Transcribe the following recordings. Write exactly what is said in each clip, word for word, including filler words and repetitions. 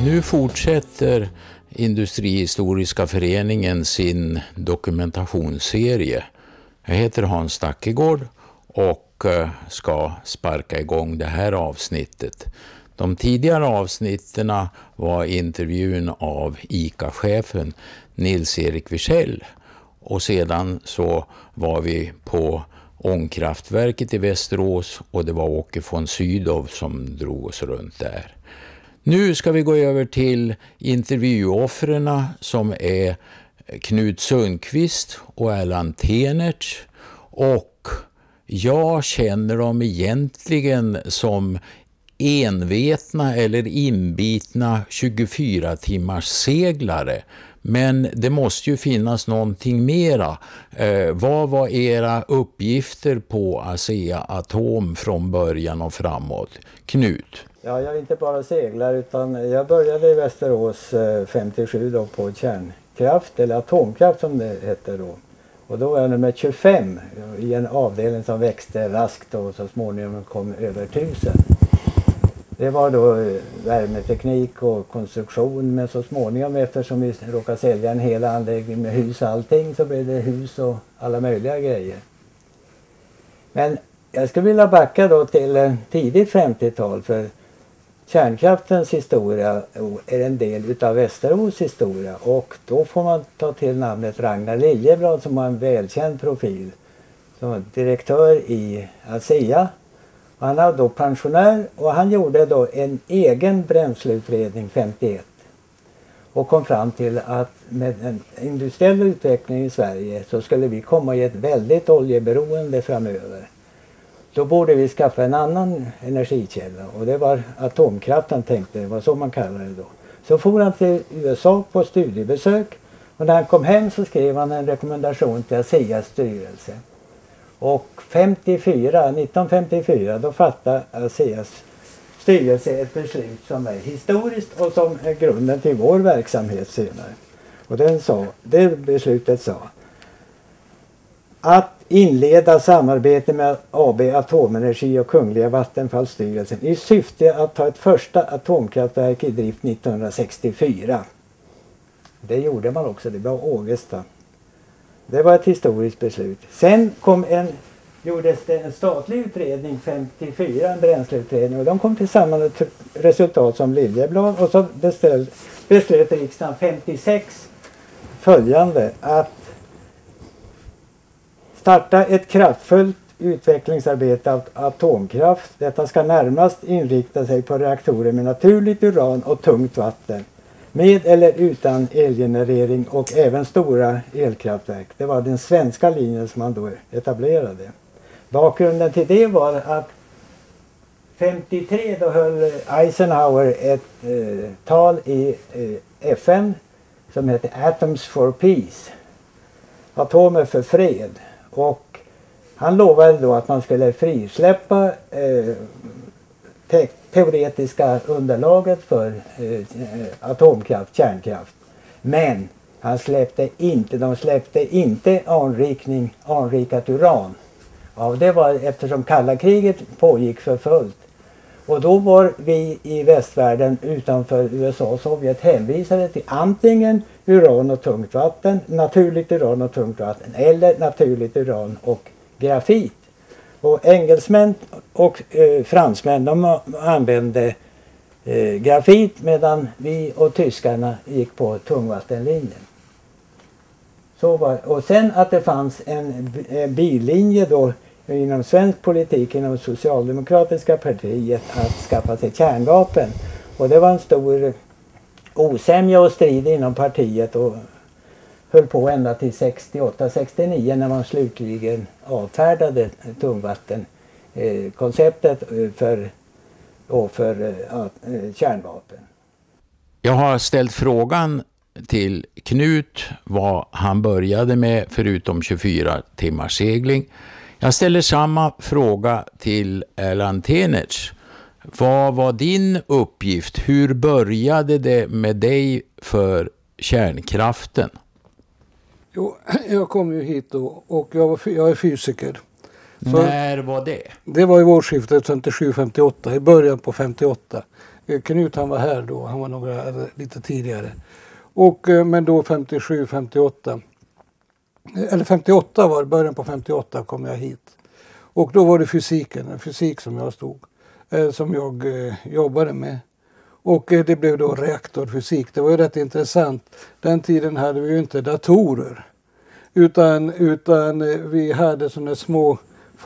Nu fortsätter Industrihistoriska föreningen sin dokumentationsserie. Jag heter Hans Stackegård och ska sparka igång det här avsnittet. De tidigare avsnitten var intervjun av ICA-chefen Nils-Erik Wirsell och sedan så var vi på ångkraftverket i Västerås och det var Åke von Sydow som drog oss runt där. Nu ska vi gå över till intervjuoffren som är Knut Sundqvist och Erland Tenertz, och jag känner dem egentligen som envetna eller inbitna tjugofyra timmars seglare. Men det måste ju finnas någonting mera. Eh, vad var era uppgifter på Asea-Atom från början och framåt? Knut? Ja, jag är inte bara seglar utan jag började i Västerås femtiosju då på kärnkraft, eller atomkraft som det hette då. Och då var jag nummer tjugofem i en avdelning som växte raskt och så småningom kom över tusen. Det var då värmeteknik och konstruktion, men så småningom eftersom vi råkade sälja en hel anläggning med hus och allting så blev det hus och alla möjliga grejer. Men jag skulle vilja backa då till tidigt femtiotal, för kärnkraftens historia är en del utav Västerås historia, och då får man ta till namnet Ragnar Liljeblad som var en välkänd profil som var direktör i Asea. Han var då pensionär och han gjorde då en egen bränsleutredning femtioett och kom fram till att med en industriell utveckling i Sverige så skulle vi komma i ett väldigt oljeberoende framöver. Då borde vi skaffa en annan energikälla, och det var atomkraften, tänkte det var så man kallade det då. Så for han till U S A på studiebesök, och när han kom hem så skrev han en rekommendation till Aseas styrelse. Och femtiofyra, nittonhundrafemtiofyra då fattade Aseas styrelse ett beslut som är historiskt och som är grunden till vår verksamhet senare. Och den sa, det beslutet sa att inleda samarbete med A B Atomenergi och Kungliga Vattenfallsstyrelsen i syfte att ta ett första atomkraftverk i drift nittonhundrasextiofyra. Det gjorde man också, det var Ågesta. Det var ett historiskt beslut. Sen kom en, gjordes det en statlig utredning femtiofyra, en bränsleutredning, och de kom till samma resultat som Liljeblad, och så beställ, beslöt riksdagen femtiosex följande att starta ett kraftfullt utvecklingsarbete av atomkraft. Detta ska närmast inrikta sig på reaktorer med naturligt uran och tungt vatten, med eller utan elgenerering, och även stora elkraftverk. Det var den svenska linjen som man då etablerade. Bakgrunden till det var att femtiotre då höll Eisenhower ett eh, tal i eh, F N som heter Atoms for Peace. Atomer för fred. Och han lovade då att man skulle frisläppa eh, te teoretiska underlaget för eh, atomkraft, kärnkraft. Men han släppte inte, de släppte inte anrikning, anrikat uran. Ja, det var eftersom kalla kriget pågick för fullt. Och då var vi i västvärlden utanför U S A och Sovjet hänvisade till antingen uran och tungt vatten, naturligt uran och tungt vatten, eller naturligt uran och grafit. Och engelsmän och eh, fransmän de använde eh, grafit, medan vi och tyskarna gick på tungvattenlinjen. Så var, och sen att det fanns en, en bilinje då inom svensk politik, inom socialdemokratiska partiet, att skaffa sig kärnvapen. Och det var en stor osämja och strid inom partiet och höll på ända till sextioåtta sextionio när man slutligen avfärdade tungvattenkonceptet för, och för ja, kärnvapen. Jag har ställt frågan till Knut vad han började med förutom tjugofyra timmars segling. Jag ställer samma fråga till Erland Tenertz. Vad var din uppgift? Hur började det med dig för kärnkraften? Jo, jag kom ju hit då och jag, var, jag är fysiker. Så när var det? Det var i årsskiftet femtiosju femtioåtta, i början på femtioåtta. Knut han var här då, han var några, lite tidigare. Och, men då femtiosju femtioåtta, eller femtioåtta var det, början på femtioåtta kom jag hit. Och då var det fysiken, en fysik som jag stod, eh, som jag eh, jobbade med. Och eh, det blev då reaktorfysik. Det var ju rätt intressant. Den tiden hade vi ju inte datorer. Utan, utan eh, vi hade sådana små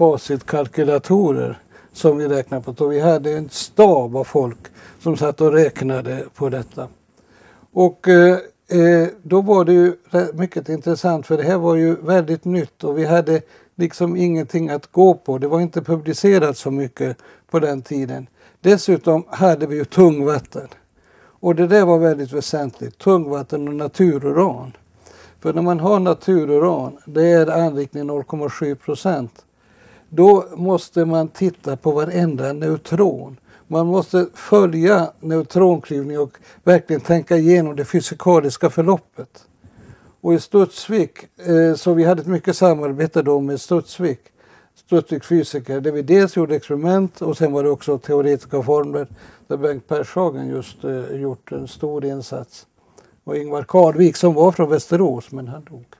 facitkalkylatorer som vi räknade på. Så vi hade en stab av folk som satt och räknade på detta. Och eh, då var det ju mycket intressant, för det här var ju väldigt nytt och vi hade liksom ingenting att gå på. Det var inte publicerat så mycket på den tiden. Dessutom hade vi ju tungvatten. Och det där var väldigt väsentligt. Tungvatten och natururan. För när man har natururan, det är anrikning noll komma sju procent. Då måste man titta på varenda neutron. Man måste följa neutronklyvning och verkligen tänka igenom det fysikaliska förloppet. Och i Studsvik, eh, så vi hade ett mycket samarbete då med Studsvik, Studsvik fysiker, där vi dels gjorde experiment och sen var det också teoretiska formler där Bengt Pershagen just eh, gjort en stor insats. Och Ingvar Karlvik som var från Västerås, men han dog.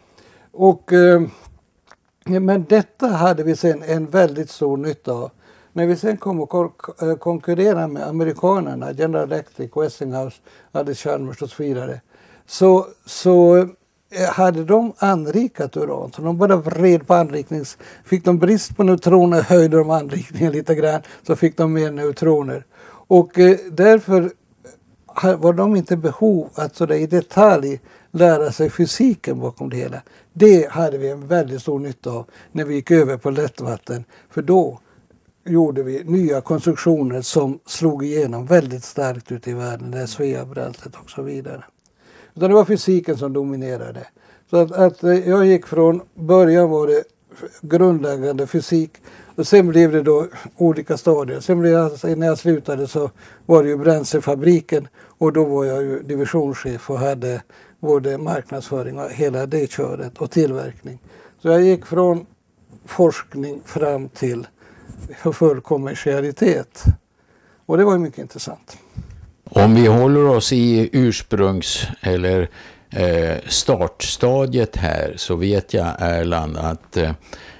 Och, eh, men detta hade vi sen en väldigt stor nytta av. När vi sen kom att konkurrera med amerikanerna, General Electric, Westinghouse, hade Chalmers och så vidare, så, så hade de anrikat uran. Så de bara vred på anriknings... Fick de brist på neutroner höjde de anrikningen lite grann, så fick de mer neutroner. Och eh, därför var de inte behov att så där i detalj lära sig fysiken bakom det hela. Det hade vi en väldigt stor nytta av när vi gick över på lättvatten, för då gjorde vi nya konstruktioner som slog igenom väldigt starkt ute i världen, det Svea-bränslet och så vidare. Utan det var fysiken som dominerade. Så att, att jag gick från början var det grundläggande fysik och sen blev det då olika stadier. Sen blev jag, när jag slutade så var det ju bränslefabriken och då var jag ju divisionschef och hade både marknadsföring och hela det köret och tillverkning. Så jag gick från forskning fram till full kommersialitet. Och det var ju mycket intressant. Om vi håller oss i ursprungs- eller eh, startstadiet här, så vet jag, Erland, att eh,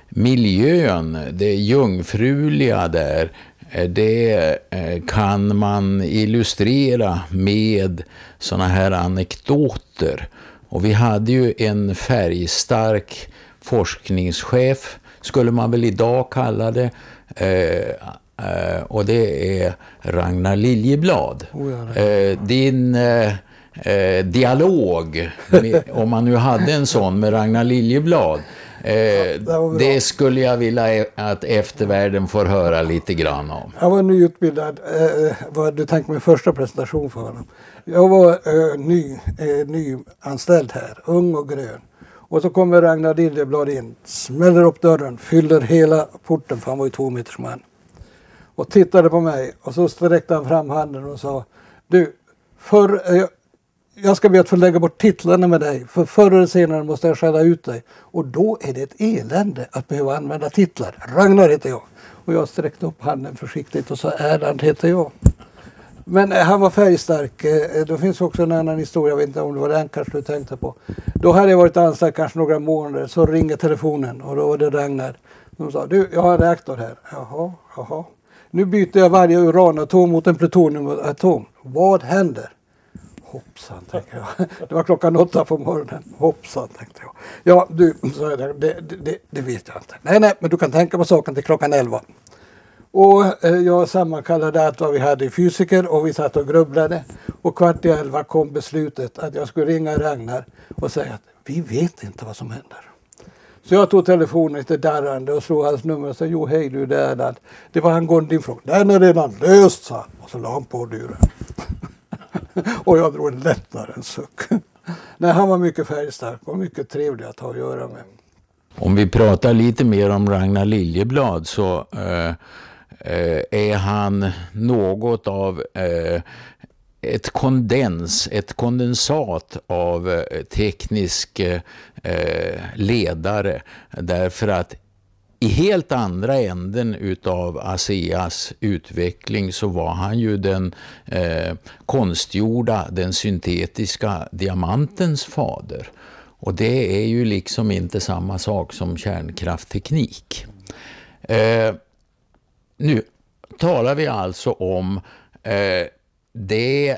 miljön, det jungfruliga där, eh, det eh, kan man illustrera med såna här anekdoter. Och vi hade ju en färgstark forskningschef, skulle man väl idag kalla det, eh, Uh, och det är Ragnar Liljeblad. Oh, ja, uh, din uh, uh, dialog, med, om man nu hade en sån med Ragnar Liljeblad, uh, ja, det, det skulle jag vilja att eftervärlden får höra lite grann om. Jag var nyutbildad, uh, vad du tänkte min första presentation för honom. Jag var uh, ny, uh, nyanställd här, ung och grön. Och så kommer Ragnar Liljeblad in, smäller upp dörren, fyller hela porten, för han var ju två meters man. Och tittade på mig och så sträckte han fram handen och sa: du, för, jag, jag ska be att få lägga bort titlarna med dig, för förr eller senare måste jag skälla ut dig. Och då är det ett elände att behöva använda titlar. Ragnar heter jag. Och jag sträckte upp handen försiktigt och sa: Erland heter jag. Men eh, han var färgstark. Eh, det finns också en annan historia, jag vet inte om det var den kanske du tänkte på. Då hade jag varit anställd kanske några månader, så ringer telefonen och då var det Ragnar. De sa: du, jag har en reaktor här. Jaha, jaha. Nu byter jag varje uranatom mot en plutoniumatom. Vad händer? Hoppsan, tänkte jag. Det var klockan åtta på morgonen. Hoppsan, tänkte jag. Ja, du, så det, det, det, det vet jag inte. Nej, nej, men du kan tänka på saken till klockan elva. Och eh, jag sammankallade allt vad vi hade i fysiker och vi satt och grubblade. Och kvart i elva kom beslutet att jag skulle ringa Ragnar och säga att vi vet inte vad som händer. Så jag tog telefonen lite darrande och slog hans nummer och sa: jo, hej du, det är det. Det var angående din fråga. Den är redan löst, sa. Och så la han på duren. Och jag drog en lättnare suck. Nej, han var mycket färgstark och mycket trevlig att ha att göra med. Om vi pratar lite mer om Ragnar Liljeblad, så eh, är han något av eh, ett kondens, ett kondensat av eh, teknisk eh, ledare, därför att i helt andra änden utav ASEAs utveckling så var han ju den eh, konstgjorda, den syntetiska diamantens fader. Och det är ju liksom inte samma sak som kärnkraftteknik. Eh, nu talar vi alltså om eh, det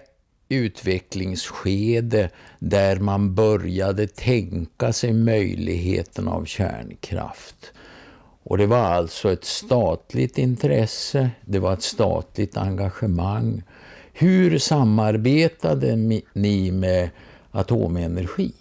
utvecklingsskede där man började tänka sig möjligheten av kärnkraft. Och det var alltså ett statligt intresse, det var ett statligt engagemang. Hur samarbetade ni med Atomenergi?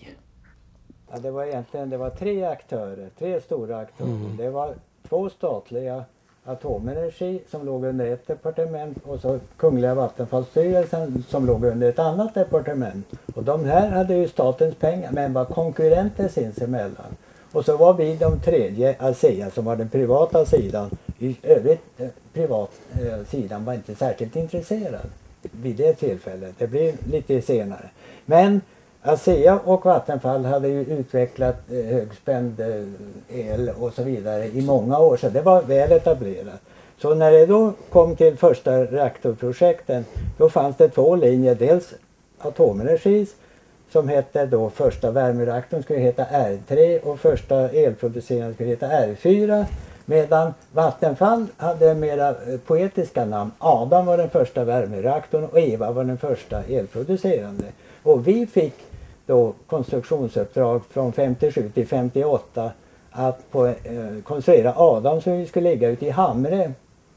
Ja, det var egentligen det var tre aktörer, tre stora aktörer. Mm. Det var två statliga, Atomenergi som låg under ett departement och så Kungliga Vattenfallsstyrelsen som låg under ett annat departement. Och de här hade ju statens pengar men var konkurrenter sinsemellan. Och så var vi de tredje, ASEA, som var den privata sidan. I övrigt, eh, privat eh, sidan var inte särskilt intresserad vid det tillfället. Det blev lite senare. Men ASEA och Vattenfall hade ju utvecklat eh, högspänd eh, el och så vidare i många år, så det var väl etablerat. Så när det då kom till första reaktorprojekten, då fanns det två linjer. Dels Atomenergis, som hette då första värmereaktorn skulle heta R tre och första elproducerande skulle heta R fyra. Medan Vattenfall hade mera poetiska namn. Adam var den första värmereaktorn och Eva var den första elproducerande. Och vi fick då konstruktionsuppdrag från femtiosju till femtioåtta att på, eh, konstruera Adam som skulle ligga ute i Hamre.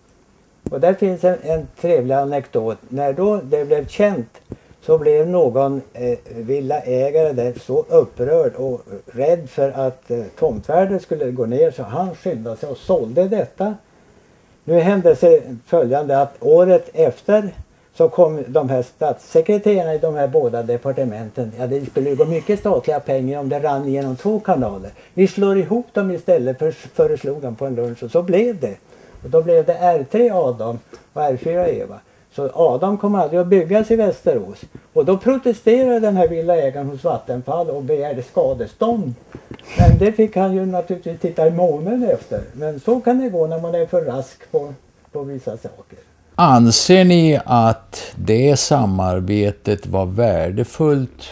Och där finns en, en trevlig anekdot. När då det blev känt så blev någon eh, villaägare där så upprörd och rädd för att eh, tomtvärdet skulle gå ner så han skyndade sig och sålde detta. Nu hände sig följande att året efter så kom de här statssekreterarna i de här båda departementen. Ja, det skulle gå mycket statliga pengar om det rann genom två kanaler. Vi slår ihop dem istället, för, föreslog de på en lunch och så blev det. Och då blev det R tre Adam och R fyra Eva. Så Adam kom aldrig att byggas i Västerås. Och då protesterade den här villaägaren hos Vattenfall och begärde skadestånd. Men det fick han ju naturligtvis titta i månen efter. Men så kan det gå när man är för rask på, på vissa saker. Anser ni att det samarbetet var värdefullt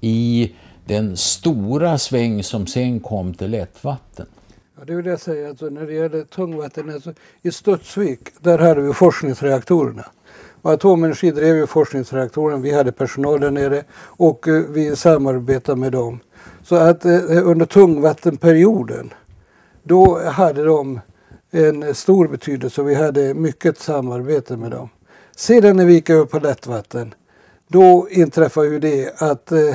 i den stora sväng som sen kom till lättvatten? Ja, det vill jag säga. Alltså, när det gäller tungvatten, alltså, i Studsvik, där hade vi forskningsreaktorerna. Och Atomenergi drev ju forskningsreaktorerna, vi hade personal där nere och eh, vi samarbetade med dem. Så att eh, under tungvattenperioden, då hade de en stor betydelse och vi hade mycket samarbete med dem. Sedan när vi gick över på lättvatten, då inträffade ju det att eh,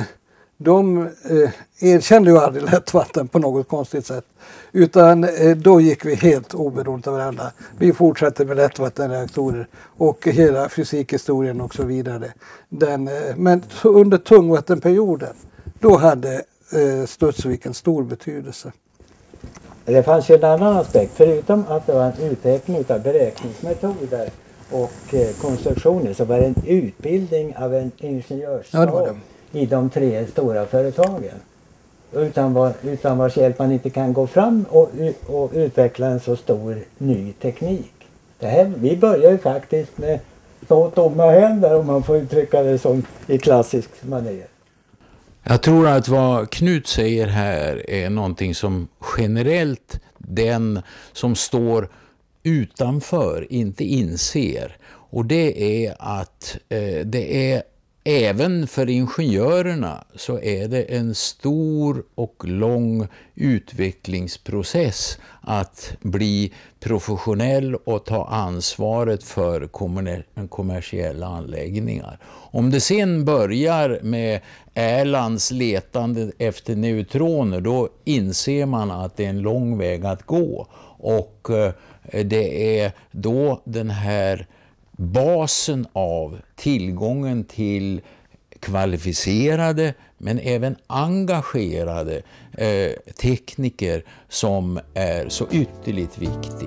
de eh, erkände ju aldrig lättvatten på något konstigt sätt. Utan eh, då gick vi helt oberoende av varandra. Vi fortsatte med lättvattenreaktorer och hela fysikhistorien och så vidare. Den, eh, men under tungvattenperioden, då hade eh, Studsvik en stor betydelse. Det fanns ju en annan aspekt, förutom att det var en utveckling av beräkningsmetoder och eh, konstruktioner, så var det en utbildning av en ingenjörsstab ja, i de tre stora företagen. Utan, var, utan vars hjälp man inte kan gå fram och, och utveckla en så stor ny teknik. Det här, vi börjar ju faktiskt med så tomma händer, om man får uttrycka det som i klassisk manér. Jag tror att vad Knut säger här är någonting som generellt den som står utanför inte inser. Och det är att eh, det är även för ingenjörerna så är det en stor och lång utvecklingsprocess att bli professionell och ta ansvaret för kommersiella anläggningar. Om det sen börjar med Erlands letande efter neutroner, då inser man att det är en lång väg att gå. Och det är då den här basen av tillgången till kvalificerade men även engagerade eh, tekniker som är så ytterligt viktig.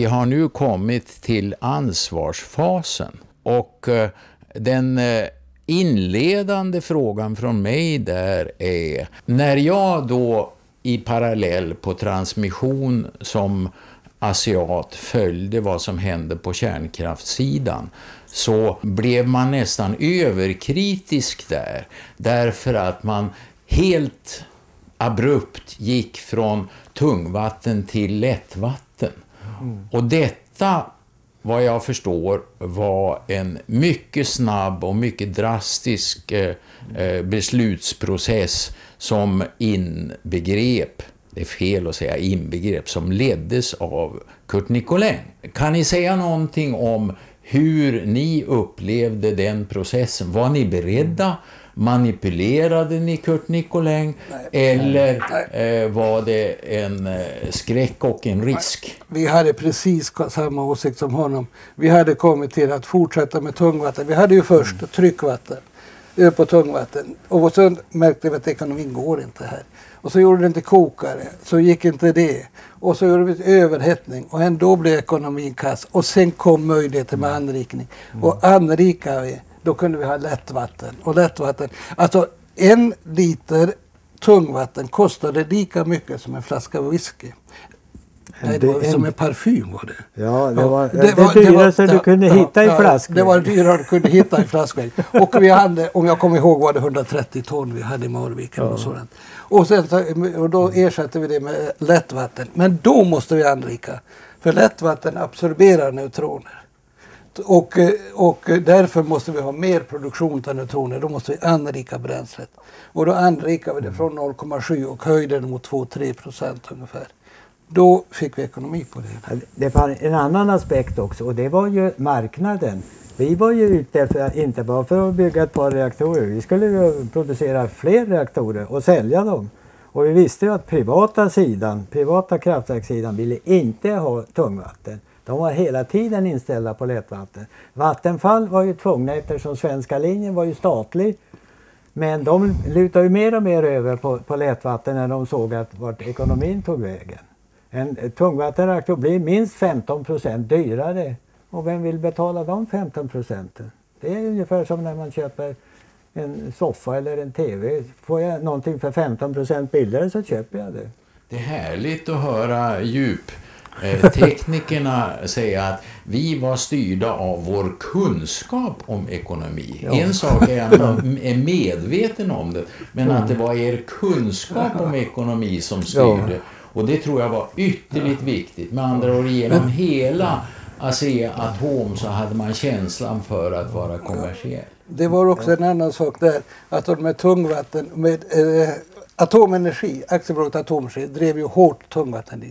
har nu kommit till ansvarsfasen. Och eh, den eh, inledande frågan från mig där är, när jag då i parallell på transmission som asiat följde vad som hände på kärnkraftssidan, så blev man nästan överkritisk där, därför att man helt abrupt gick från tungvatten till lättvatten. Mm. Och detta, vad jag förstår, var en mycket snabb och mycket drastisk eh, beslutsprocess som inbegrep, det är fel att säga inbegrep, som leddes av Curt Nicolin. Kan ni säga någonting om hur ni upplevde den processen? Var ni beredda? Manipulerade ni Curt Nicolin? Nej. Eller nej. Eh, var det en eh, skräck och en risk? Vi hade precis samma åsikt som honom. Vi hade kommit till att fortsätta med tungvatten. Vi hade ju först mm. tryckvatten på tungvatten. Och så märkte vi att ekonomin går inte här. Och så gjorde det inte kokare, så gick inte det. Och så gjorde vi överhettning och ändå blev ekonomin kass. Och sen kom möjligheten med anrikning. Mm. Och anrikade vi, då kunde vi ha lättvatten. Och lättvatten, alltså en liter tungvatten kostade lika mycket som en flaska whisky. Nej, det var en... som en parfym var det. Ja, det var det, det, var, det dyraste du kunde ja, hitta i flaskor. Det var det dyrare du kunde hitta i flaskor. Och vi hade, om jag kommer ihåg, var det hundratrettio ton vi hade i Marviken ja. och sådant. Och, sen, och då ersatte vi det med lättvatten. Men då måste vi anrika. För lättvatten absorberar neutroner. Och, och därför måste vi ha mer produktion av neutroner. Då måste vi anrika bränslet. Och då anrikar vi det från noll komma sju och höjde det mot två till tre procent ungefär. Då fick vi ekonomi på det. Det fanns en annan aspekt också, och det var ju marknaden. Vi var ju ute för, inte bara för att bygga ett par reaktorer. Vi skulle ju producera fler reaktorer och sälja dem. Och vi visste ju att privata sidan, privata kraftverkssidan ville inte ha tungvatten. De var hela tiden inställda på lättvatten. Vattenfall var ju tvungna, eftersom Svenska linjen var ju statlig. Men de lutade ju mer och mer över på, på lättvatten när de såg att vart ekonomin tog vägen. En tungvattenreaktor blir minst femton procent dyrare. Och vem vill betala de femton procenten? Det är ungefär som när man köper en soffa eller en tv. Får jag någonting för femton procent billigare så köper jag det. Det är härligt att höra djup. Eh, teknikerna säger att vi var styrda av vår kunskap om ekonomi. Ja. En sak är att man är medveten om det, men att det var er kunskap om ekonomi som styrde. Ja. Och det tror jag var ytterligt viktigt. Med andra ord, genom hela Asea-Atom så hade man känslan för att vara kommersiell. Det var också en annan sak där, att med tungvatten, med eh, Atomenergi, aktiebolaget Atomenergi drev ju hårt tungvattenlinjen.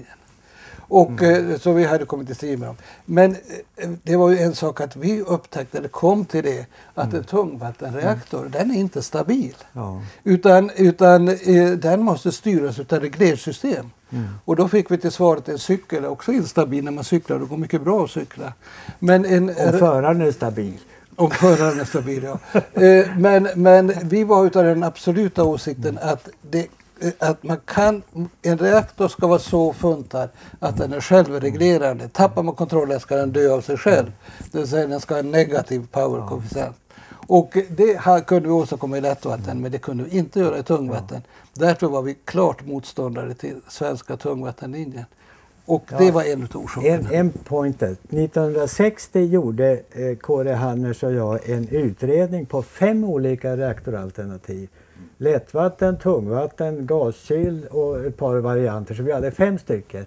Och mm. så vi hade kommit till strid med dem. Men det var ju en sak att vi upptäckte, eller kom till det, att mm. en tungvattenreaktor, mm. den är inte stabil. Ja. Utan, utan eh, den måste styras utav reglersystem. Mm. Och då fick vi till svaret att en cykel är också instabil när man cyklar. Det går mycket bra att cykla. Men en, om föraren är stabil. Om föraren är stabil, ja. eh, men, men vi var utav den absoluta åsikten att det att man kan, en reaktor ska vara så funtad att den är självreglerande. Tappar man kontrollen ska den dö av sig själv. Det vill säga den ska ha en negativ powerkoefficient. Och det här kunde vi åstadkomma i lättvatten, men det kunde vi inte göra i tungvatten. Därför var vi klart motståndare till svenska tungvattenlinjen. Och ja, det var en av orsakerna. En, en pointer. nittonhundrasextio gjorde eh, Kåre Hanners och jag en utredning på fem olika reaktoralternativ. Lättvatten, tungvatten, gaskyl och ett par varianter. Så vi hade fem stycken.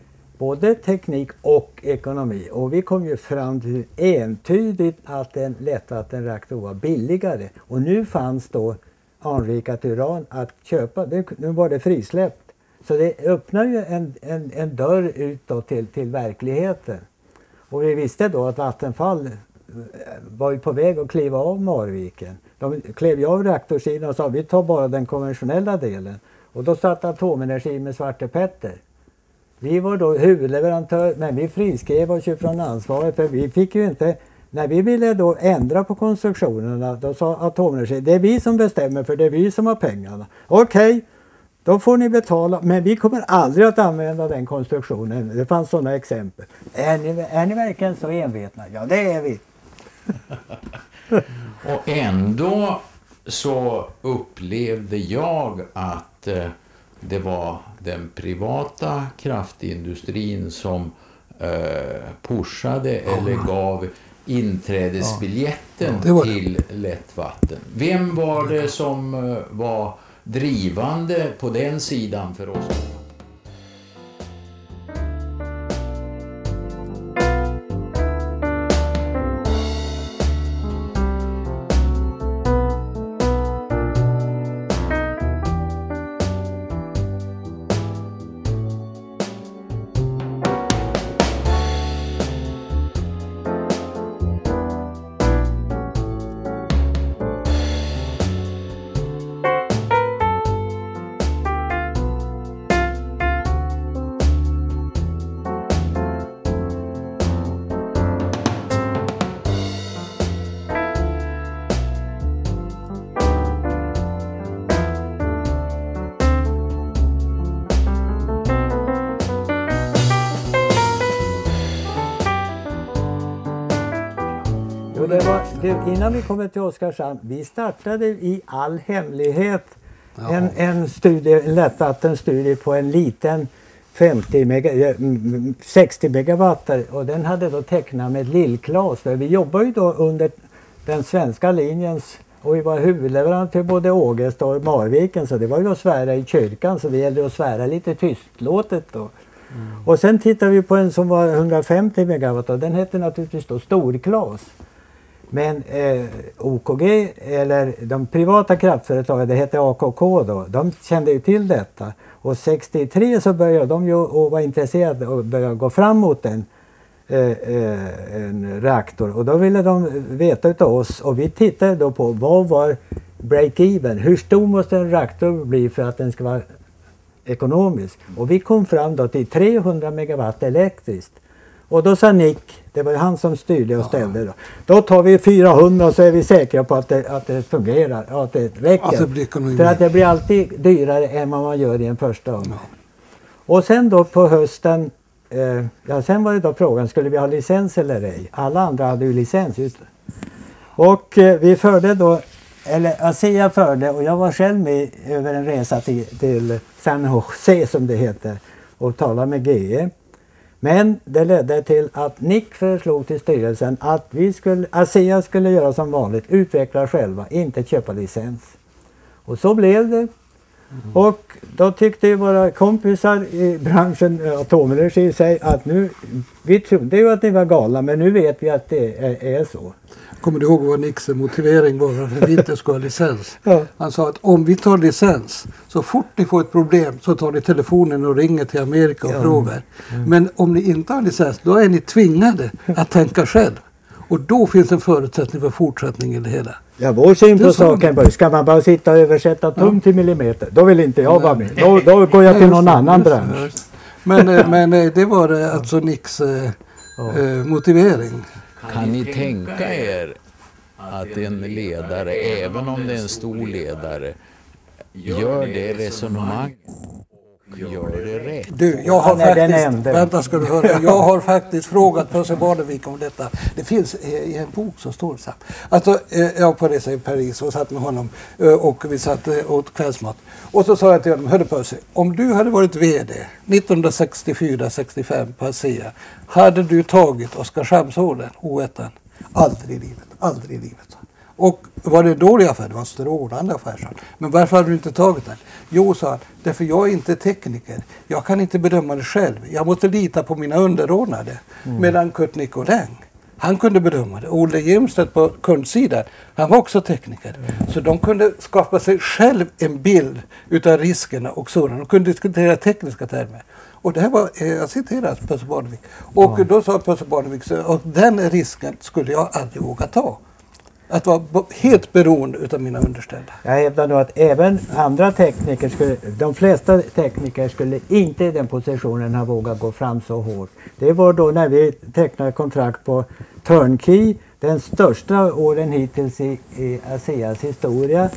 Både teknik och ekonomi. Och vi kom ju fram till entydigt att en lättvattenreaktor var billigare. Och nu fanns då anrikat uran att köpa. Det, nu var det frisläppt. Så det öppnar ju en, en, en dörr ut då till, till verkligheten. Och vi visste då att Vattenfall var ju på väg att kliva av Marviken. De klev ju av reaktorsidan och sa vi tar bara den konventionella delen. Och då satt Atomenergi med Svarte Petter. Vi var då huvudleverantör, men vi friskrev oss ju från ansvaret, för vi fick ju inte, när vi ville då ändra på konstruktionerna, då sa Atomenergi, det är vi som bestämmer för det är vi som har pengarna. Okej, då får ni betala, men vi kommer aldrig att använda den konstruktionen. Det fanns sådana exempel. Är ni, är ni verkligen så envetna? Ja, det är vi. Och ändå så upplevde jag att eh, det var den privata kraftindustrin som eh, pushade eller gav inträdesbiljetten ja. till lättvatten. Vem var det som eh, var drivande på den sidan för oss? Det var, det, innan vi kommer till Oskarshamn, vi startade i all hemlighet en, en studie, en lättvattenstudie på en liten femtio mega, sextio megawatt, och den hade då tecknat med Lill-Klas. Vi jobbar ju då under den svenska linjens, och vi var huvudleverantör till både Ågesta och Marviken, så det var ju att svära i kyrkan, så det gällde att svära lite tystlåtet då. Mm. Och sen tittade vi på en som var hundrafemtio megawatt, och den hette naturligtvis då Stor-Klas. Men eh, O K G, eller de privata kraftföretagen, det hette A K K då, de kände ju till detta. Och sextiotre så började de ju och var intresserade och började gå fram mot en, eh, eh, en reaktor. Och då ville de veta utav oss, och vi tittade då på vad var break-even, hur stor måste en reaktor bli för att den ska vara ekonomisk. Och vi kom fram då till trehundra megawatt elektriskt. Och då sa Nick, det var ju han som styrde och ställde då. Då tar vi fyrahundra och så är vi säkra på att det, att det fungerar, att det räcker. Alltså, det för att det blir alltid dyrare än vad man gör i en första omgång. Ja. Och sen då på hösten, eh, ja sen var det då frågan, skulle vi ha licens eller ej? Alla andra hade ju licens ute. Och eh, vi förde då, eller ASEA förde, och jag var själv med över en resa till, till San Jose som det heter, och talade med G E. Men det ledde till att Nick föreslog till styrelsen att vi skulle, ASEA skulle göra som vanligt, utveckla själva, inte köpa licens. Och så blev det. Mm. Och då tyckte ju våra kompisar i branschen, Atomenergi, sig att nu, vi trodde ju att det var galna, men nu vet vi att det är, är så. Kommer du ihåg vad Nicks motivering var för att vi inte ska ha licens? Ja. Han sa att om vi tar licens, så fort ni får ett problem så tar ni telefonen och ringer till Amerika och ja. frågar. Mm. Men om ni inte har licens, då är ni tvingade att tänka själv. Och då finns en förutsättning för fortsättning i det hela. Ja, vår syn på saken var, ska man bara sitta och översätta tum ja. till millimeter, då vill inte jag vara med. Då, då går jag till någon annan bransch. Men, men det var alltså Nicks eh, ja. motivering. Kan ni tänka er att en ledare, även om det är en stor ledare, gör det resonemang och gör det rätt? Du, jag har faktiskt, vänta ska du höra, jag har faktiskt frågat Percy Barnevik om detta. Det finns i en bok som står så här. Alltså, jag var på resa i Paris och satt med honom och vi satt åt kvällsmat. Och så sa jag till honom, hörde Percy, om du hade varit vd nittonhundrasextiofyra sextiofem på ASEA, hade du tagit Oskarshamnsorden, O ett? Aldrig i livet, aldrig i livet. Och var det dålig affär? Det var en strålande affär. Men varför hade du inte tagit den? Jo, sa han, därför jag är inte tekniker. Jag kan inte bedöma det själv. Jag måste lita på mina underordnade. Mm. Medan Kurt Nicolin, han kunde bedöma det. Olle Jimstedt på kundsidan, han var också tekniker. Mm. Så de kunde skapa sig själv en bild utav riskerna och sådana. De kunde diskutera tekniska termer. Och det här var, jag citerar Percy Barnevik. Och ja. då sa Percy Barnevik, och den risken skulle jag aldrig våga ta. Att vara helt beroende utav mina underställda. Jag hävdar då att även andra tekniker, skulle, de flesta tekniker skulle inte i den positionen ha vågat gå fram så hårt. Det var då när vi tecknade kontrakt på Turnkey, den största åren hittills i, i ASEAs historia,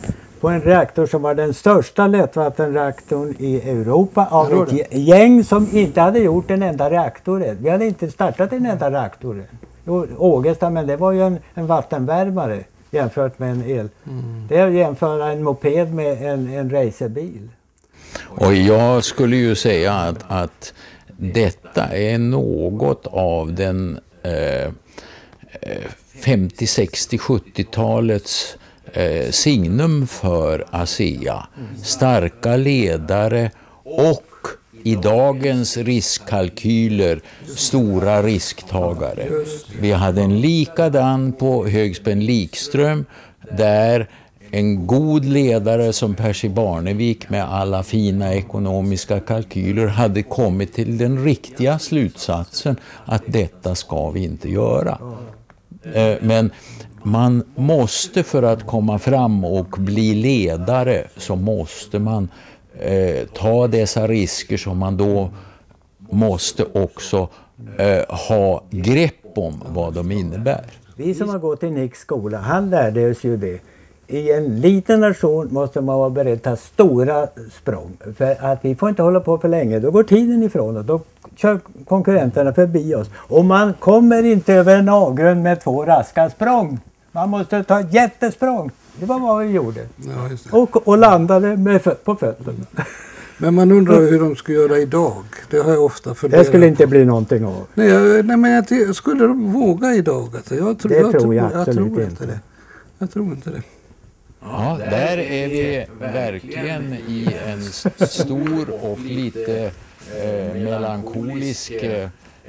på en reaktor som var den största lättvattenreaktorn i Europa av ett gäng som inte hade gjort en enda reaktor än. Vi hade inte startat en enda reaktor än. Jo, Ågesta, men det var ju en, en vattenvärmare jämfört med en el. Mm. Det är att jämföra en moped med en, en racerbil. Och jag skulle ju säga att, att detta är något av den eh, femtio, sextio, sjuttiotalets eh, signum för ASEA. Starka ledare och i dagens riskkalkyler stora risktagare. Vi hade en likadan på Högspänd Likström där en god ledare som Percy Barnevik med alla fina ekonomiska kalkyler hade kommit till den riktiga slutsatsen att detta ska vi inte göra. Men man måste, för att komma fram och bli ledare, så måste man eh, ta dessa risker som man då måste också eh, ha grepp om vad de innebär. Vi som har gått i Nicks skola, han lärde oss ju det. I en liten nation måste man vara beredd att ta stora språng. För att vi får inte hålla på för länge. Då går tiden ifrån och då kör konkurrenterna förbi oss. Och man kommer inte över en avgrund med två raska språng. Man måste ta ett jättesprång. Det var vad vi gjorde. Ja, just det. Och, och landade med fö- på fötterna. Men man undrar hur de skulle göra idag. Det har jag ofta funderat. Det skulle inte bli någonting av. Nej, jag, nej men jag, skulle de våga idag? Alltså, jag tror, det jag, tror jag, jag absolut tror inte inte det. Jag tror inte det. Ja, där är vi verkligen i en stor och lite eh, melankolisk eh,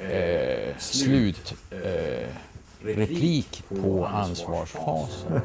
slutreplik eh, på ansvarsfasen.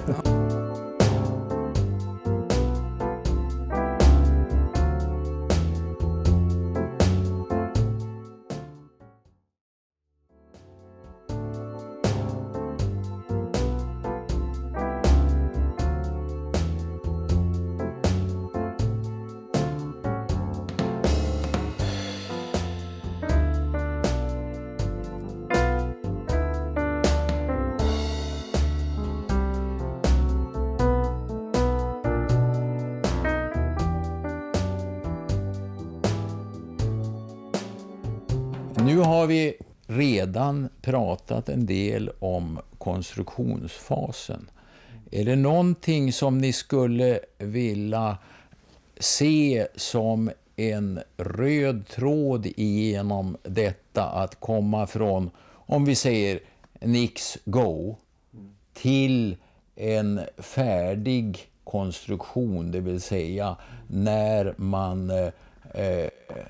Nu har vi redan pratat en del om konstruktionsfasen. Är det någonting som ni skulle vilja se som en röd tråd igenom detta att komma från, om vi säger Nicks Go, till en färdig konstruktion, det vill säga när man eh,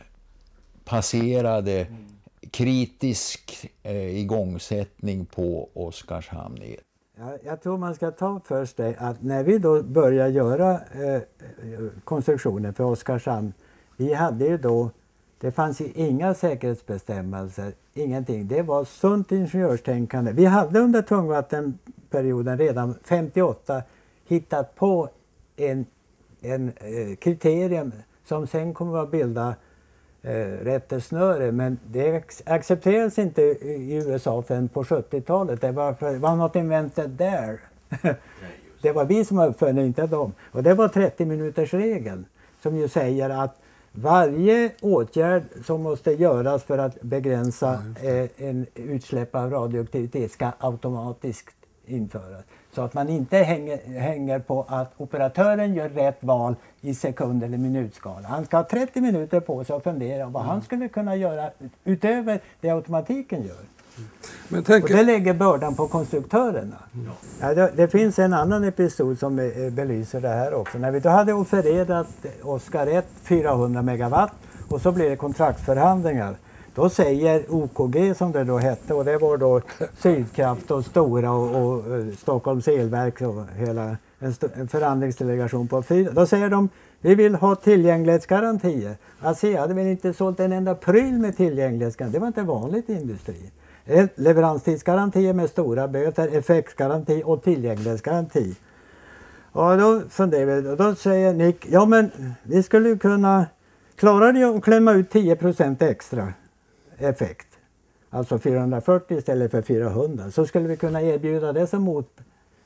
passerade kritisk eh, igångsättning på Oskarshamn ett? Ja, jag tror man ska ta först det att när vi då började göra eh, konstruktionen för Oskarshamn, vi hade ju då, det fanns ju inga säkerhetsbestämmelser, ingenting. Det var sunt ingenjörstänkande. Vi hade under tungvattenperioden redan femtioåtta hittat på en, en eh, kriterium som sen kommer att bilda eh, rättesnöre, men det accepterades inte i U S A förrän på sjuttiotalet. Det var, för, var något invented där. Det var vi som uppfann, inte de. Och det var trettio minuters regeln som ju säger att varje åtgärd som måste göras för att begränsa eh, en utsläpp av radioaktivitet ska automatiskt införas. Så att man inte hänger, hänger på att operatören gör rätt val i sekund- eller minutskala. Han ska ha trettio minuter på sig att fundera vad han skulle kunna göra utöver det automatiken gör. Men tänk... Och det lägger bördan på konstruktörerna. Ja. Ja, det, det finns en annan episod som eh, belyser det här också. När vi då hade offererat Oskar ett fyrahundra megawatt och så blir det kontraktförhandlingar. Då säger O K G som det då hette, och det var då Sydkraft och Stora och, och, och Stockholms elverk och hela en, en förhandlingsdelegation på fyra. Då säger de, vi vill ha tillgänglighetsgarantier. ASEA hade väl inte sålt en enda pryl med tillgänglighetsgarantier. Det var inte vanligt i industrin. Leveranstidsgarantier med stora böter, effektgaranti och tillgänglighetsgaranti. Och då funderar vi, och då säger Nick, ja men vi skulle kunna klara det att klämma ut tio procent extra effekt. Alltså fyrahundrafyrtio istället för fyrahundra. Så skulle vi kunna erbjuda det som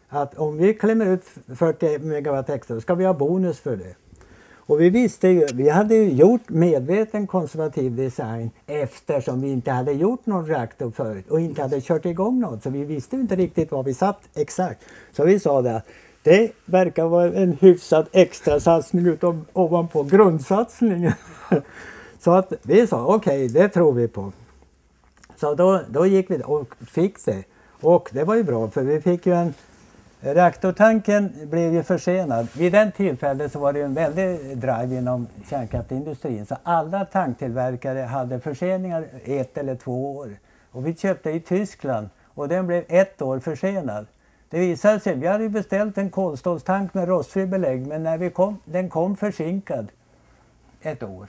att om vi klämmer ut fyrtio megawatt extra, ska vi ha bonus för det. Och vi visste ju, vi hade ju gjort medveten konservativ design eftersom vi inte hade gjort någon reaktor förut och inte hade kört igång något. Så vi visste inte riktigt vad vi satt exakt. Så vi sa det, det verkar vara en hyfsad extra satsning utom, ovanpå grundsatsningen. Så att vi sa, okej, okay, det tror vi på. Så då, då gick vi och fick det. Och det var ju bra, för vi fick ju en... Reaktortanken blev ju försenad. Vid den tillfället så var det en väldig drive inom kärnkraftindustrin. Så alla tanktillverkare hade förseningar ett eller två år. Och vi köpte i Tyskland och den blev ett år försenad. Det visade sig, vi hade beställt en kolstålstank med rostfri belägg, men när vi kom, den kom försinkad ett år.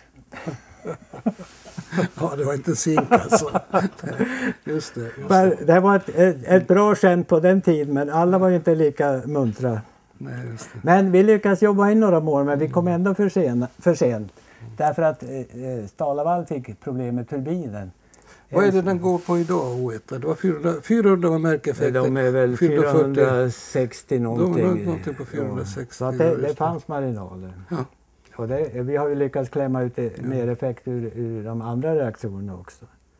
Ja, det var inte zink alltså. Just det. Just det. det var ett, ett, ett bra skämt på den tiden, men alla var inte lika muntra. Nej, just det. Men vi lyckades jobba in några mål, men vi kom ändå för, sena, för sent. Därför att eh, Stalavall fick problem med turbinen. Vad är det den går på idag, O ett? Det var fyrahundra, fyrahundra var märkeffekter. De är väl fyrahundrasextio någonting. De var någonting på fyrahundrasextio. Så att det, det fanns marginaler. Ja. Och det, vi har ju lyckats klämma ut det, ja. mer effekt ur, ur de andra reaktorerna också.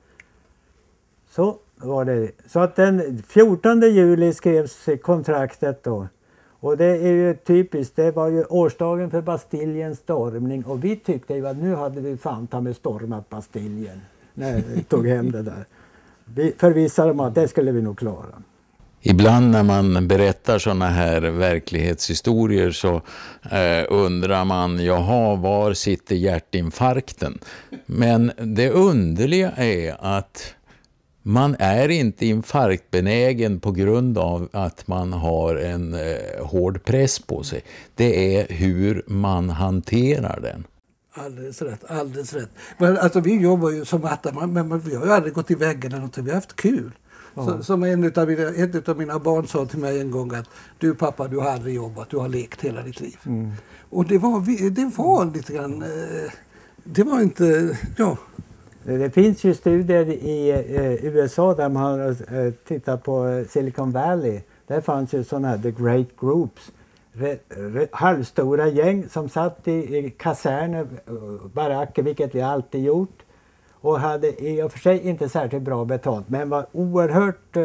Så var det. Så att den fjortonde juli skrevs kontraktet då. Och det är ju typiskt, det var ju årsdagen för Bastiljens stormning. Och vi tyckte ju att nu hade vi fan ta med stormat Bastiljen. När vi tog hem det där. Vi förvissade om att det skulle vi nog klara. Ibland när man berättar såna här verklighetshistorier så eh, undrar man, jaha, var sitter hjärtinfarkten? Men det underliga är att man är inte infarktbenägen på grund av att man har en eh, hård press på sig. Det är hur man hanterar den. Alldeles rätt, alldeles rätt. Men alltså vi jobbar ju som att man, men vi har ju aldrig gått i väggen eller någonting, vi har haft kul. Så, som en utav mina, ett av mina barn sa till mig en gång att du pappa, du har aldrig jobbat, du har lekt hela ditt liv. Mm. Och det var, det var lite grann, det var inte, ja. Det finns ju studier i eh, U S A där man har eh, tittat på Silicon Valley. Där fanns ju sådana här the great groups. Re, re, halvstora gäng som satt i, i kaserner, baracker, vilket vi alltid gjort. Och hade i och för sig inte särskilt bra betalt, men var oerhört eh,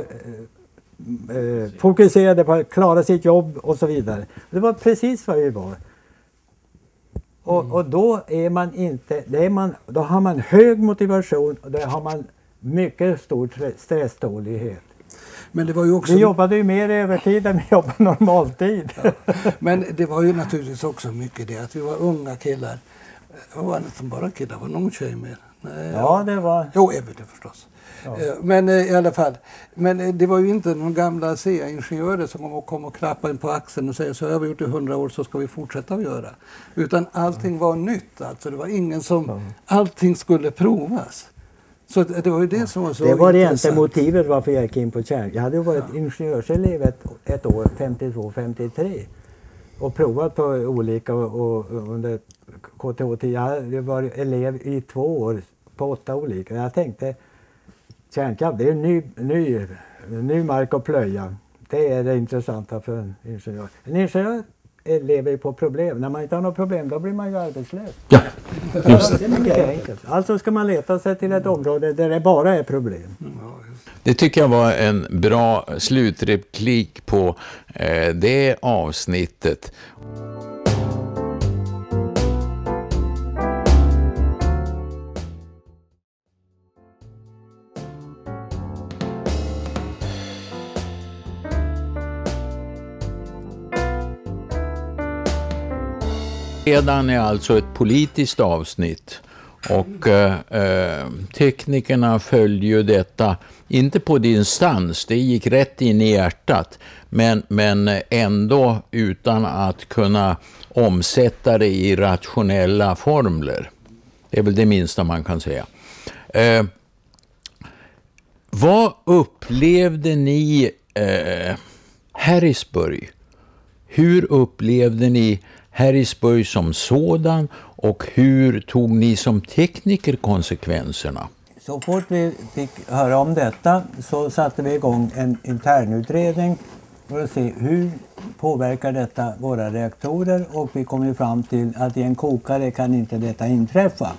eh, fokuserade på att klara sitt jobb och så vidare. Det var precis vad vi var. Och, mm. och då är man inte, det är man, då har man hög motivation och då har man mycket stor stresstålighet. Men det var ju också... Vi jobbade ju mer övertid än vi jobbade normaltid. Ja. Men det var ju naturligtvis också mycket det att vi var unga killar. Det var inte bara killar, det var någon tjej med. Nej, ja, det var... Jo, Evelyn förstås. Ja. Men i alla fall. Men det var ju inte någon gamla A S E A-ingenjörer som kom och klappade in på axeln och säger så har vi gjort i hundra år så ska vi fortsätta att göra. Utan allting var nytt. Alltså det var ingen som... Ja. Allting skulle provas. Så det var ju det som var så det var intressant. egentligen motivet varför jag gick in på kärn. Jag hade ju varit ja. ingenjörselev ett, ett år, femtiotvå femtiotre. Och provat på olika och, och under K T H tio. Jag hade varit elev i två år på åtta olika. Jag tänkte kärnkraft, det är ny, ny, ny mark att plöja. Det är det intressanta för en ingenjör. En ingenjör lever på problem. När man inte har något problem då blir man ju arbetslös. Ja, just det. Det är mycket enkelt. Alltså ska man leta sig till ett område där det bara är problem. Det tycker jag var en bra slutreplik på eh, det avsnittet. Redan är alltså ett politiskt avsnitt och eh, teknikerna följde ju detta, inte på distans, det gick rätt in i hjärtat, men, men ändå utan att kunna omsätta det i rationella formler. Det är väl det minsta man kan säga. Eh, vad upplevde ni eh, Harrisburg? Hur upplevde ni Harrisburg som sådan och hur tog ni som tekniker konsekvenserna? Så fort vi fick höra om detta så satte vi igång en internutredning för att se hur påverkar detta våra reaktorer, och vi kom ju fram till att i en kokare kan inte detta inträffa.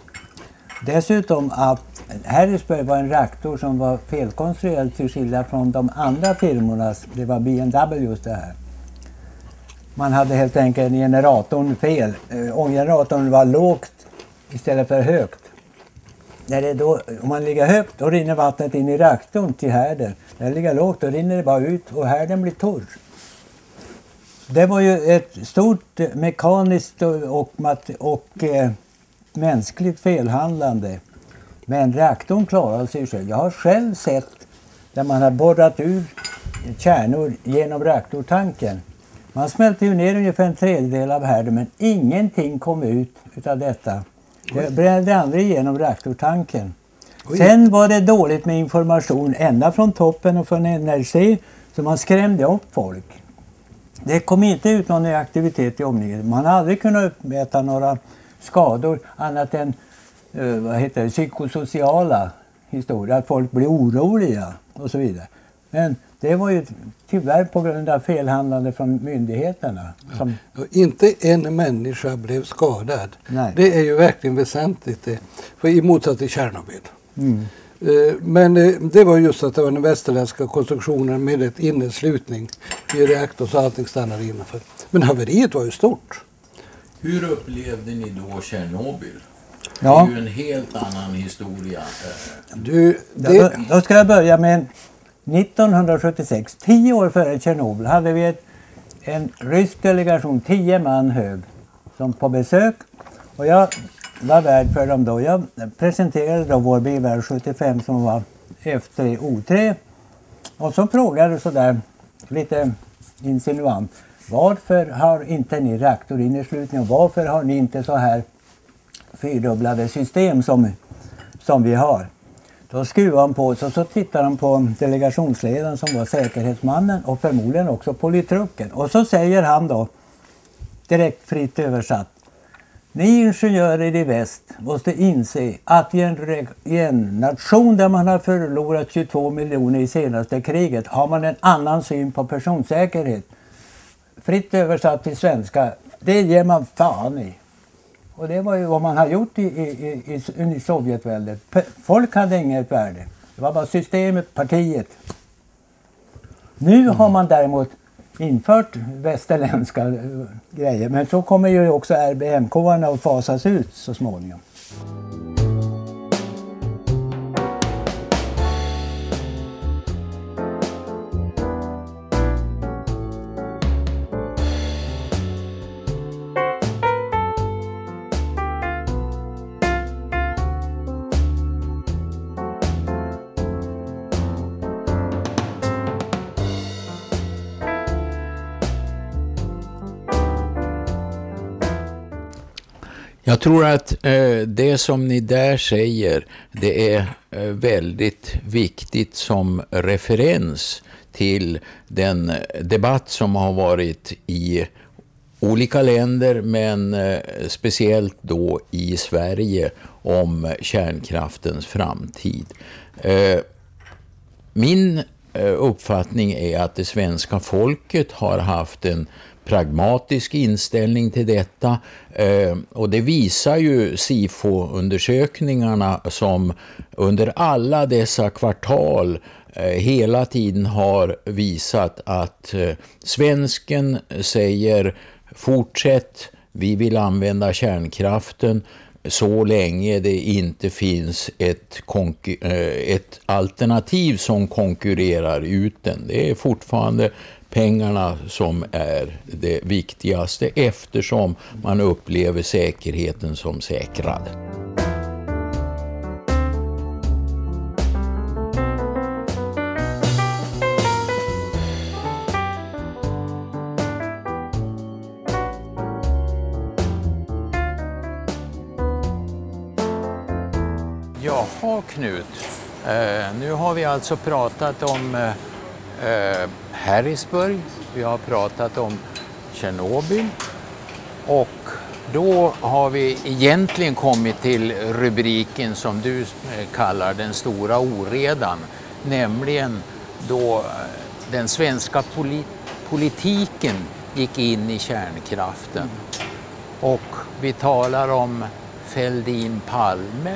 Dessutom att Harrisburg var en reaktor som var felkonstruerad till skillnad från de andra firmornas, det var B M W just det här. Man hade helt enkelt generatorn fel, ånggeneratorn var lågt istället för högt. När det då, om man ligger högt då rinner vattnet in i reaktorn till härden. När det ligger lågt då rinner det bara ut och härden blir torr. Det var ju ett stort mekaniskt och, och, och eh, mänskligt felhandlande. Men reaktorn klarar sig själv. Jag har själv sett där man har borrat ur kärnor genom reaktortanken. Man smälte ju ner ungefär en tredjedel av härden, men ingenting kom ut utav detta. Det brände aldrig igenom reaktortanken. Oj. Sen var det dåligt med information ända från toppen och från N R C, så man skrämde upp folk. Det kom inte ut någon aktivitet i omgivningen. Man har aldrig kunnat uppmäta några skador annat än uh, vad heter det, psykosociala historier, att folk blir oroliga och så vidare. Men det var ju tyvärr på grund av felhandlande från myndigheterna. Som... Ja, inte en människa blev skadad. Nej. Det är ju verkligen väsentligt det. För i motsats till Tjernobyl. Mm. Men det var just att det var den västerländska konstruktionen med ett inneslutning i reaktorn så allting stannade innanför. Men haveriet var ju stort. Hur upplevde ni då Tjernobyl? Ja. Det är ju en helt annan historia. Du, det... då, då ska jag börja med nittonhundrasjuttiosex, tio år före Tjernobyl, hade vi ett, en rysk delegation, tio man hög, som på besök. Och jag var värd för dem då. Jag presenterade då vår B V R sjuttiofem som var F tre O tre. Och så frågade så där lite insinuant: varför har inte ni reaktorinneslutning och varför har ni inte så här fyrdubblade system som, som vi har? Då skruvade han på sig och så tittade han på delegationsledaren som var säkerhetsmannen och förmodligen också politruken. Och så säger han då, direkt fritt översatt: ni ingenjörer i väst måste inse att i en, i en nation där man har förlorat tjugotvå miljoner i senaste kriget har man en annan syn på personsäkerhet. Fritt översatt till svenska, det ger man fan i. Och det var ju vad man har gjort i, i, i, i Sovjetväldet. Folk hade inget värde. Det var bara systemet, partiet. Nu har man däremot infört västerländska grejer. Men så kommer ju också R B M K-arna att fasas ut så småningom. Jag tror att eh, det som ni där säger, det är eh, väldigt viktigt som referens till den debatt som har varit i olika länder, men eh, speciellt då i Sverige om kärnkraftens framtid. Eh, min eh, uppfattning är att det svenska folket har haft en pragmatisk inställning till detta, eh, och det visar ju SIFO-undersökningarna som under alla dessa kvartal eh, hela tiden har visat att eh, svensken säger fortsätt, vi vill använda kärnkraften så länge det inte finns ett, konkur- eh, ett alternativ som konkurrerar ut den. Det är fortfarande pengarna som är det viktigaste eftersom man upplever säkerheten som säkrad. Jaha Knut, eh, nu har vi alltså pratat om eh, Eh, Harrisburg, vi har pratat om Tjernobyl och då har vi egentligen kommit till rubriken som du kallar den stora oredan, nämligen då den svenska poli- politiken gick in i kärnkraften. Och vi talar om Fälldin-Palme,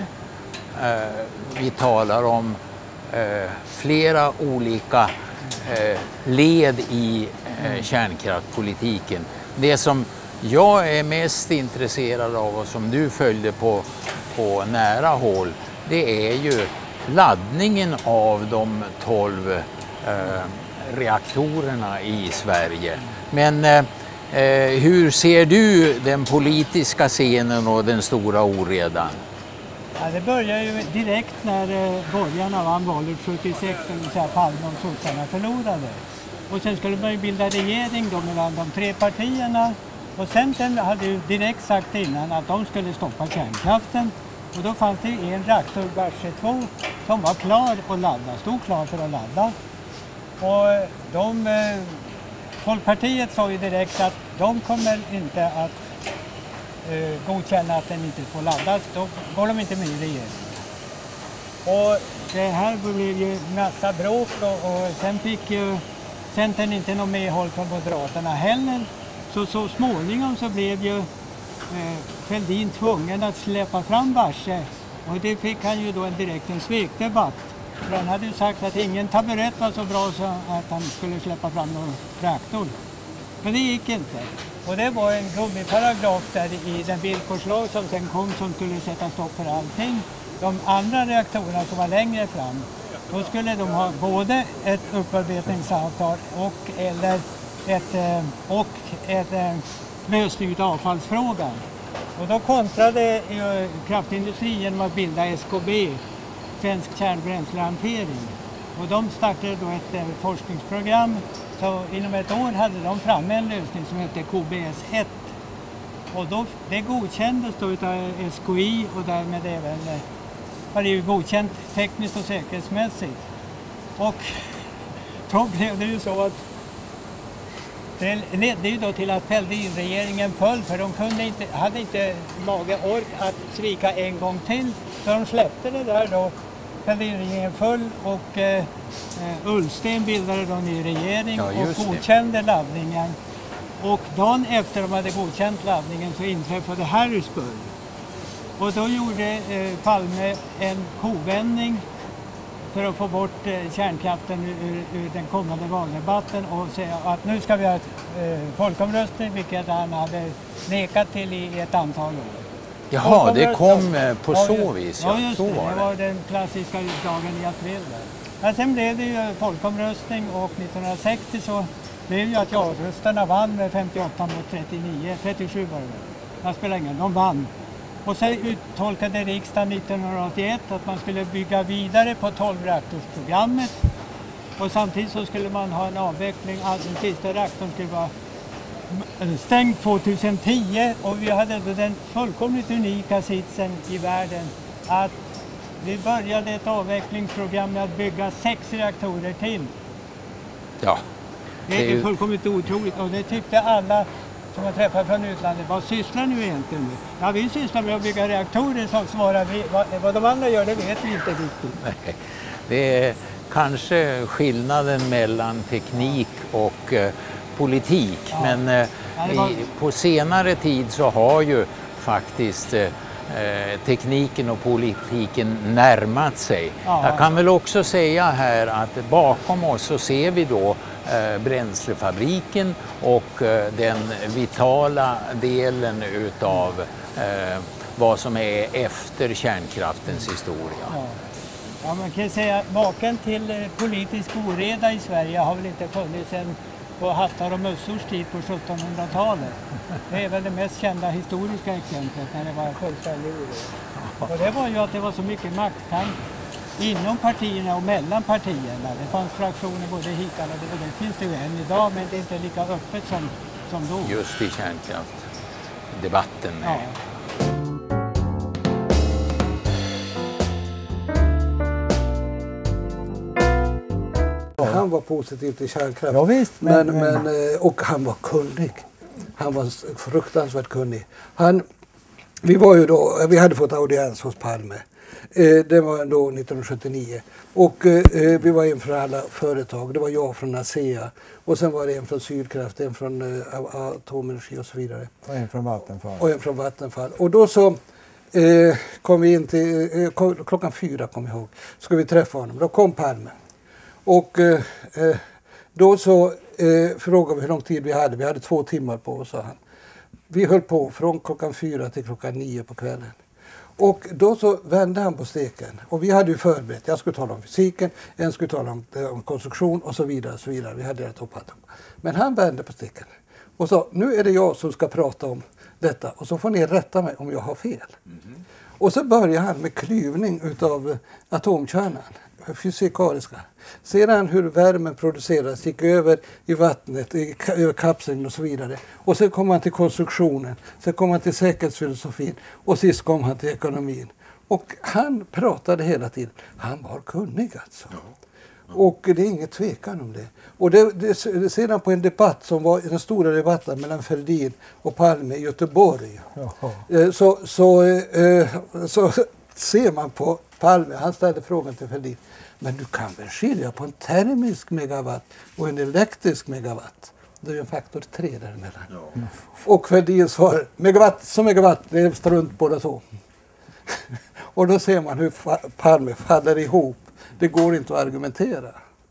eh, vi talar om eh, flera olika eh, led i eh, kärnkraftpolitiken. Det som jag är mest intresserad av och som du följde på, på nära håll, det är ju laddningen av de tolv eh, reaktorerna i Sverige. Men eh, hur ser du den politiska scenen och den stora oredan? Ja, det började ju direkt när eh, borgarna vann valet sjuttiosex, det vill säga Palme och sossarna förlorade. Och sen skulle man ju bilda regering då mellan de tre partierna. Och Centern hade ju direkt sagt innan att de skulle stoppa kärnkraften. Och då fanns det ju en reaktor, Barsebäck två, som var klar att ladda, stod klar för att ladda. Och de, eh, Folkpartiet sa ju direkt att de kommer inte att eh, godkänna att den inte får laddas. Då går de inte med i regeringen. Och det här blev ju massa bråk och, och sen fick ju Centern inte någon medhåll från Moderaterna heller. Så, så småningom så blev ju eh, Fälldin tvungen att släppa fram Barsebäck. Och det fick han ju då en direkt en svekdebatt. För han hade ju sagt att ingen taburett var så bra så att han skulle släppa fram någon reaktor. Men det gick inte. Och det var en gummiparagraf där i den villkorslag som sen kom som skulle sätta stopp för allting. De andra reaktorerna som var längre fram, då skulle de ha både ett upparbetningsavtal och, eller ett, och ett lösning av avfallsfrågan. Och då kontrade ju kraftindustrin genom att bilda S K B, Svensk kärnbränslehantering. Och de startade då ett eh, forskningsprogram. Så inom ett år hade de framme en lösning som hette K B S ett. Och då, det godkändes då av S K I och därmed även eh, var det ju godkänt tekniskt och säkerhetsmässigt. Och då blev det ju så att det ledde ju då till att Fälldin-regeringen föll, för de kunde inte, hade inte mage ork att svika en gång till. Så de släppte det där då. Fälldin-regeringen föll och eh, Ullsten bildade då ny regering Ja, och godkände det. laddningen. Och dagen efter de hade godkänt laddningen så inträffade Harrisburg. Och då gjorde eh, Palme en kovändning för att få bort eh, kärnkraften ur, ur den kommande valdebatten och säga att nu ska vi ha ett eh, folkomröstning, vilket han hade nekat till i ett antal år. Jaha, det kom eh, på ja, så just, vis. Ja, Ja, just så det. var Det det. var den klassiska dagen i april där. Men sen blev det ju folkomröstning och nittonhundrasextio så blev ju att ja-röstarna vann med femtioåtta mot trettionio, trettiosju var det väl. Det spelar ingen, de vann. Och så uttolkade riksdagen nittonhundraåttioett att man skulle bygga vidare på tolv-reaktorsprogrammet. Och samtidigt så skulle man ha en avveckling, alltså den sista reaktorn skulle vara stängd tjugohundratio. Och vi hade då den fullkomligt unika sitsen i världen att vi började ett avvecklingsprogram med att bygga sex reaktorer till. Ja. Det är Det är ju- fullkomligt otroligt och det tyckte alla som jag träffade från utlandet. Vad sysslar ni egentligen med? Ja, vi sysslar med att bygga reaktorer, som svarar vi. Vad, vad de andra gör, det vet vi inte riktigt. Nej, det är kanske skillnaden mellan teknik och eh, politik. Ja. Men eh, Ja, det var- i, på senare tid så har ju faktiskt eh, eh, tekniken och politiken närmat sig. Ja. Jag kan väl också säga här att bakom oss så ser vi då eh, bränslefabriken och eh, den vitala delen utav eh, vad som är efter kärnkraftens historia. Ja. Ja, man kan säga att maken till eh, politisk oreda i Sverige har väl inte funnits än på hattar och mössors tid på sjuttonhundratalet. Det är väl det mest kända historiska exemplet när det var fullständig oreda. Och det var ju att det var så mycket maktkamp inom partierna och mellan partierna. Det fanns fraktioner både hit och dit, och det finns det ju än idag, men det är inte lika öppet som, som då. Just i kärnkraftdebatten. Ja. Han var positiv till kärnkraft. Ja, visst, men, men- men, eh, och han var kunnig. Han var fruktansvärt kunnig. Han, vi, var ju då, vi hade fått audiens hos Palme. Eh, det var då nittonhundrasjuttionio. Och eh, vi var en från alla företag. Det var jag från ASEA. Och sen var det en från Sydkraft, en från eh, Atomenergi och så vidare. Och en från Vattenfall. Och en från Vattenfall. Och då så eh, kom vi in till, eh, kom, klockan fyra kom jag ihåg, ska vi träffa honom. Då kom Palme. Och eh, eh, då så eh, frågade vi hur lång tid vi hade. Vi hade två timmar på oss, sa han. Vi höll på från klockan fyra till klockan nio på kvällen. Och då så vände han på steken. Och vi hade ju förberett. Jag skulle tala om fysiken, en skulle tala om, om konstruktion och så vidare. Så vidare. Vi hade det toppat. Men han vände på steken och sa, nu är det jag som ska prata om detta. Och så får ni rätta mig om jag har fel. Mm-hmm. Och så börjar han med klyvning utav atomkärnan. Fysikaliska. Sedan hur värmen produceras, gick över i vattnet, i kapseln och så vidare. Och sen kom han till konstruktionen, sen kom han till säkerhetsfilosofin och sist kom han till ekonomin. Och han pratade hela tiden. Han var kunnig alltså. Ja. Ja. Och det är inget tvekan om det. Och det, det, sedan på en debatt som var den stora debatten mellan Fälldin och Palme i Göteborg. Ja. Så, så, så, så ser man på Palme, han ställde frågan till Fälldin. Men du kan väl skilja på en termisk megawatt och en elektrisk megawatt? Det är ju en faktor tre däremellan. Ja. Och Fälldin svarar, megawatt som megawatt, det är strunt båda två. Och då ser man hur Palme faller ihop. Det går inte att argumentera.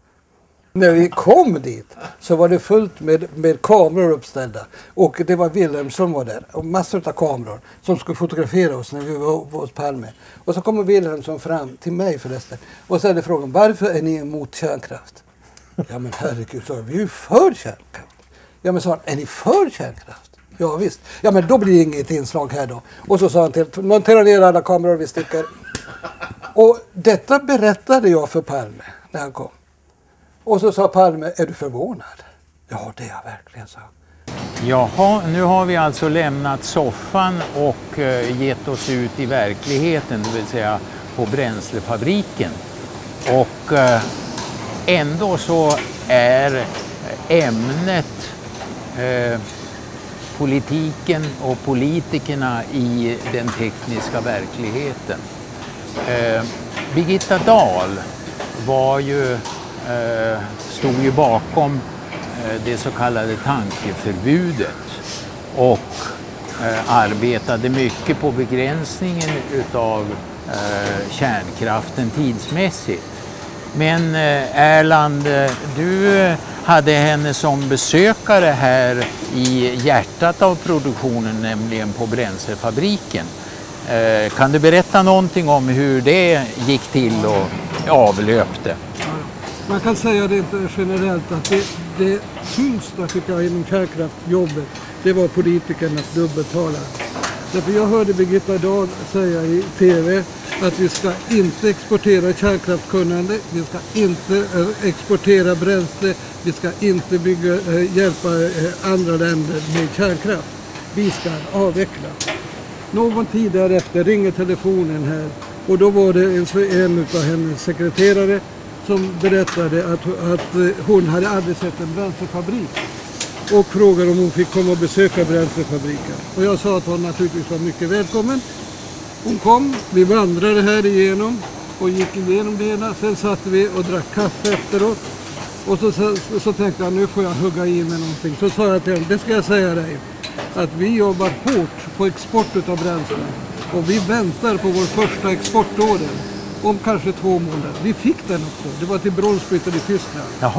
När vi kom dit så var det fullt med, med kameror uppställda. Och det var Wilhelm som var där. Och massor av kameror som skulle fotografera oss när vi var hos Palme. Och så kommer Wilhelm som fram till mig förresten. Och ställde frågan, varför är ni emot kärnkraft? Ja men herregud, så vi är ju för kärnkraft. Ja men sa han, är ni för kärnkraft? Ja visst. Ja men då blir det inget inslag här då. Och så sa han till, montera ner alla kameror vi sticker. Och detta berättade jag för Palme när han kom. Och så sa Palme, är du förvånad? Ja, det är jag verkligen, så. Jaha, nu har vi alltså lämnat soffan och eh, gett oss ut i verkligheten, det vill säga på bränslefabriken. Och eh, ändå så är ämnet eh, politiken och politikerna i den tekniska verkligheten. Eh, Birgitta Dahl var ju Eh, stod ju bakom eh, det så kallade tankeförbudet och eh, arbetade mycket på begränsningen utav eh, kärnkraften tidsmässigt. Men eh, Erland, du hade henne som besökare här i hjärtat av produktionen, nämligen på bränslefabriken. Eh, kan du berätta någonting om hur det gick till och avlöpte? Man kan säga det inte generellt att det, det tyngsta tycker jag inom kärnkraftjobbet, det var politikernas dubbeltalare. Därför jag hörde Birgitta Dahl säga i tv att vi ska inte exportera kärnkraftkunnande, vi ska inte exportera bränsle, vi ska inte bygga, hjälpa andra länder med kärnkraft. Vi ska avveckla. Någon tid därefter ringer telefonen här och då var det en, en av hennes sekreterare som berättade att, att hon hade aldrig sett en bränslefabrik och frågade om hon fick komma och besöka bränslefabriken. Och jag sa att hon naturligtvis var mycket välkommen. Hon kom, vi vandrade här igenom och gick igenom det ena. Sen satt vi och drack kaffe efteråt. Och så, så, så tänkte jag, nu får jag hugga i med någonting. Så sa jag till henne, det ska jag säga dig, att vi jobbar hårt på export av bränsle. Och vi väntar på vår första exportorder. Om kanske två månader. Vi fick den också. Det var till Bronsbrytern i Tyskland. Jaha.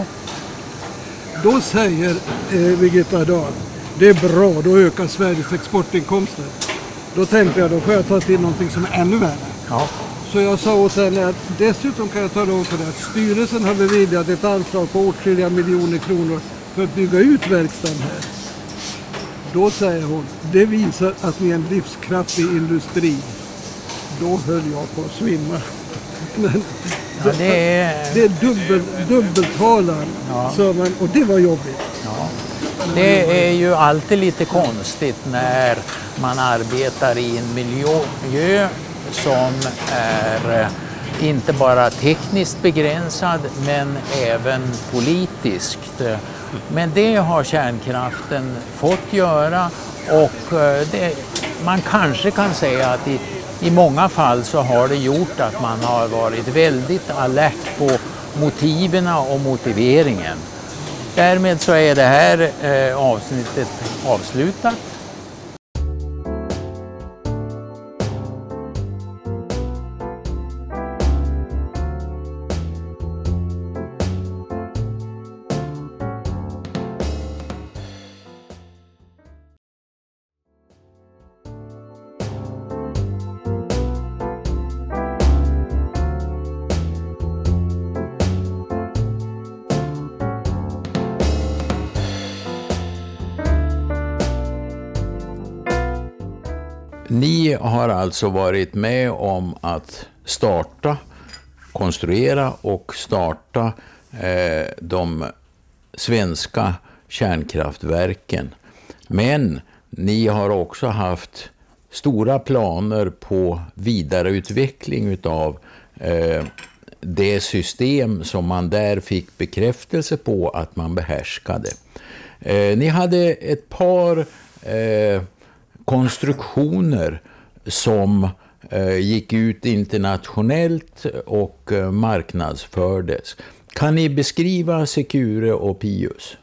Då säger eh, Birgitta Dahl, det är bra, då ökar Sveriges exportinkomster. Då tänkte jag, då får jag ta till någonting som är ännu värre. Ja. Så jag sa åt henne att dessutom kan jag tala om för det att styrelsen har beviljat ett anslag på åtskilliga miljoner kronor för att bygga ut verkstaden här. Då säger hon, det visar att ni är en livskraftig industri. Då höll jag på att svimma. Men ja, det är, det är dubbel, dubbeltalaren, ja. man, och det var jobbigt. Ja. Det är ju alltid lite konstigt när man arbetar i en miljö som är inte bara tekniskt begränsad men även politiskt. Men det har kärnkraften fått göra och det, man kanske kan säga att i i många fall så har det gjort att man har varit väldigt alert på motiven och motiveringen. Därmed så är det här eh, avsnittet avslutat. Ni har alltså varit med om att starta, konstruera och starta eh, de svenska kärnkraftverken. Men ni har också haft stora planer på vidareutveckling av eh, det system som man där fick bekräftelse på att man behärskade. Eh, ni hade ett par eh, konstruktioner som eh, gick ut internationellt och eh, marknadsfördes. Kan ni beskriva Secure och Pius?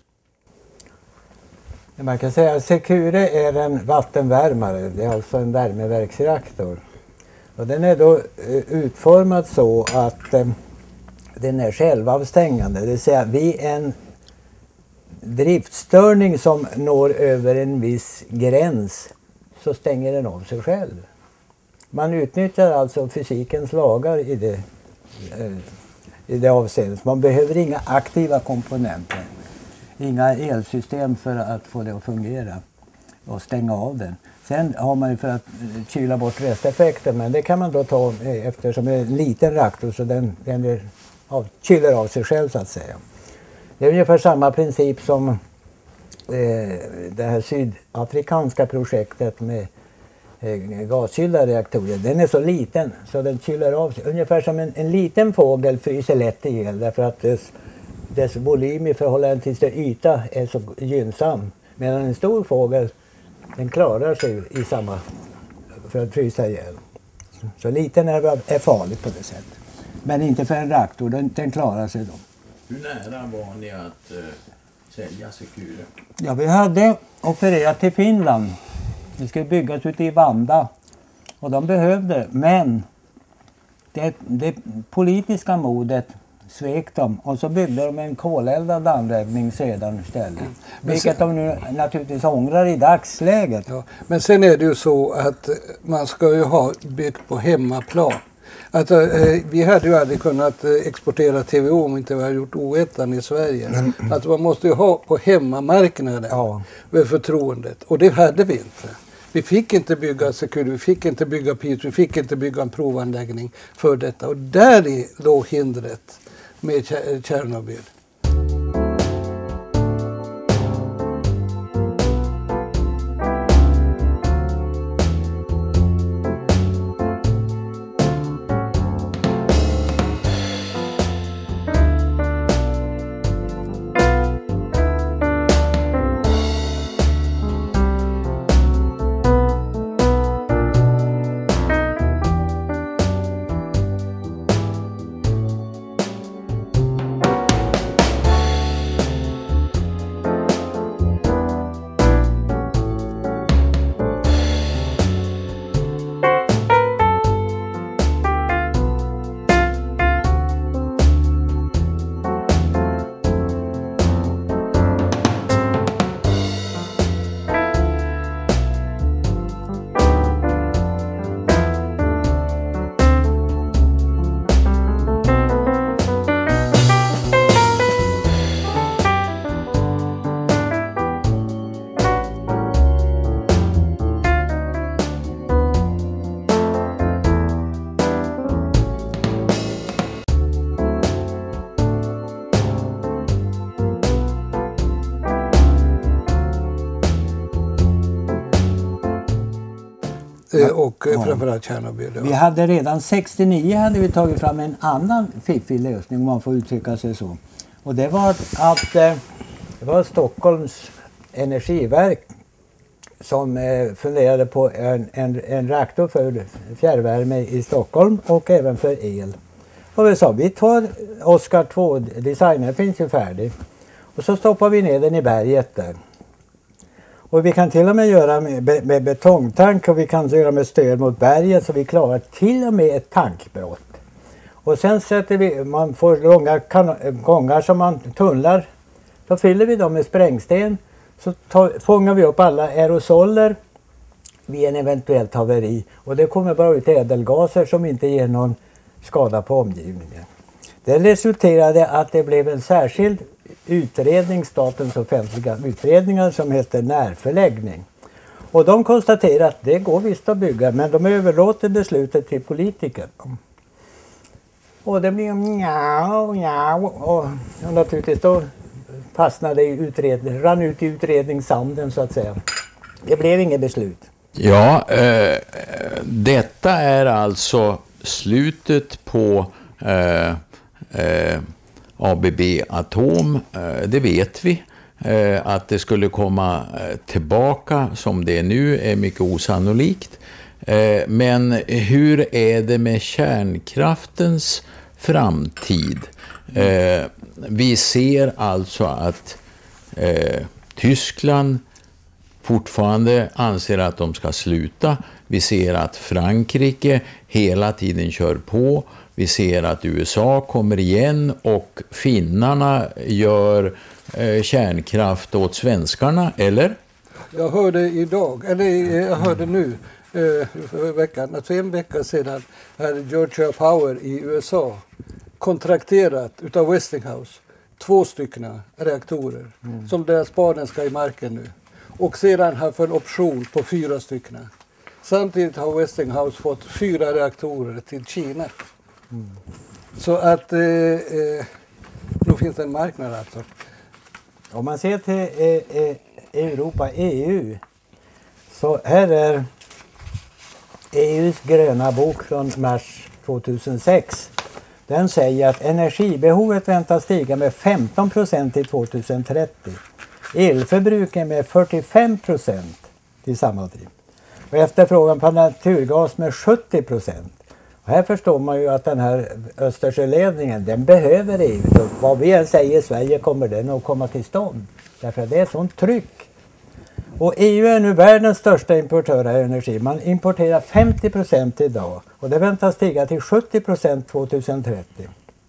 Man kan säga att Secure är en vattenvärmare, det är alltså en värmeverksreaktor. Och den är då eh, utformad så att eh, den är självavstängande, det vill säga vid en driftstörning som når över en viss gräns så stänger den av sig själv. Man utnyttjar alltså fysikens lagar i det, eh, i det avseendet. Man behöver inga aktiva komponenter. Inga elsystem för att få det att fungera och stänga av den. Sen har man ju för att kyla bort resteffekten, men det kan man då ta eftersom det är en liten reaktor så den, den är, av, kyler av sig själv så att säga. Det är ungefär samma princip som eh, det här sydafrikanska projektet med eh, gaskylda reaktorer. Den är så liten så den kyler av sig. Ungefär som en, en liten fågel fryser lätt ihjäl därför att dess, dess volym i förhållande till sin yta är så gynnsam. Medan en stor fågel den klarar sig i samma för att frysa ihjäl. Så liten är, är farligt på det sättet. Men inte för en reaktor, den, den klarar sig då. Hur nära var ni att uh, sälja Secure? Ja, vi hade offererat till Finland. Det skulle byggas ute i Vanda. Och de behövde, men det, det politiska modet svek dem. Och så byggde de en koleldad anläggning sedan istället. Mm. Vilket sen, de nu naturligtvis ångrar i dagsläget. Ja, men sen är det ju så att man ska ju ha byggt på hemmaplan. Att, eh, vi hade ju aldrig kunnat eh, exportera T V O om inte vi hade gjort O ett i Sverige. Mm. Att man måste ju ha på hemmamarknaden ja. Med förtroendet. Och det hade vi inte. Vi fick inte bygga Secure, vi fick inte bygga Pius, vi fick inte bygga en provanläggning för detta. Och där låg hindret med Tjernobyl. Och ja. Framförallt Tjernobyl. Ja. Vi hade redan sextionio hade vi tagit fram en annan fiffig lösning om man får uttrycka sig så. Och det var att eh, det var Stockholms energiverk som eh, funderade på en, en, en reaktor för fjärrvärme i Stockholm och även för el. Och vi sa, vi tar Oskar två-designen, finns ju färdig. Och så stoppar vi ner den i berget där. Och vi kan till och med göra med, med betongtank och vi kan göra med stöd mot berget så vi klarar till och med ett tankbrott. Och sen sätter vi, man får långa kan- gångar som man tunnlar. Så fyller vi dem med sprängsten. Så tar, fångar vi upp alla aerosoler vid en eventuellt haveri. Och det kommer bara ut ädelgaser som inte ger någon skada på omgivningen. Det resulterade att det blev en särskild utredning, statens offentliga utredningar, som heter närförläggning. Och de konstaterar att det går visst att bygga, men de överlåter beslutet till politiker. Och det blir njau, njau, och, och naturligtvis då fastnade i utredning, rann ut i utredningssanden så att säga. Det blev inget beslut. Ja, eh, detta är alltså slutet på eh, eh, A B B Atom. Eh, det vet vi. Eh, att det skulle komma eh, tillbaka som det är nu är mycket osannolikt. Eh, men hur är det med kärnkraftens framtid? Eh, vi ser alltså att eh, Tyskland fortfarande anser att de ska sluta. Vi ser att Frankrike hela tiden kör på. Vi ser att U S A kommer igen och finnarna gör eh, kärnkraft åt svenskarna, eller? Jag hörde idag, eller jag hörde nu eh, för veckan, att för en vecka sedan hade Georgia Power i U S A kontrakterat utav Westinghouse två stycken reaktorer mm. som deras spaden ska i marken nu. Och sedan har för en option på fyra stycken. Samtidigt har Westinghouse fått fyra reaktorer till Kina. Mm. Så att eh, eh, nu finns det en marknad alltså. Om man ser till eh, eh, Europa, E U, så här är E U:s gröna bok från mars tjugohundrasex. Den säger att energibehovet väntas stiga med femton procent till tjugohundratrettio. Elförbrukningen med fyrtiofem procent till samma tid. Och efterfrågan på naturgas med sjuttio procent. Och här förstår man ju att den här Östersjöledningen, den behöver E U. Så vad vi än säger i Sverige kommer den att komma till stånd. Därför att det är sånt tryck. Och E U är nu världens största importör av energi. Man importerar femtio procent idag. Och det väntas stiga till sjuttio procent tjugohundratrettio.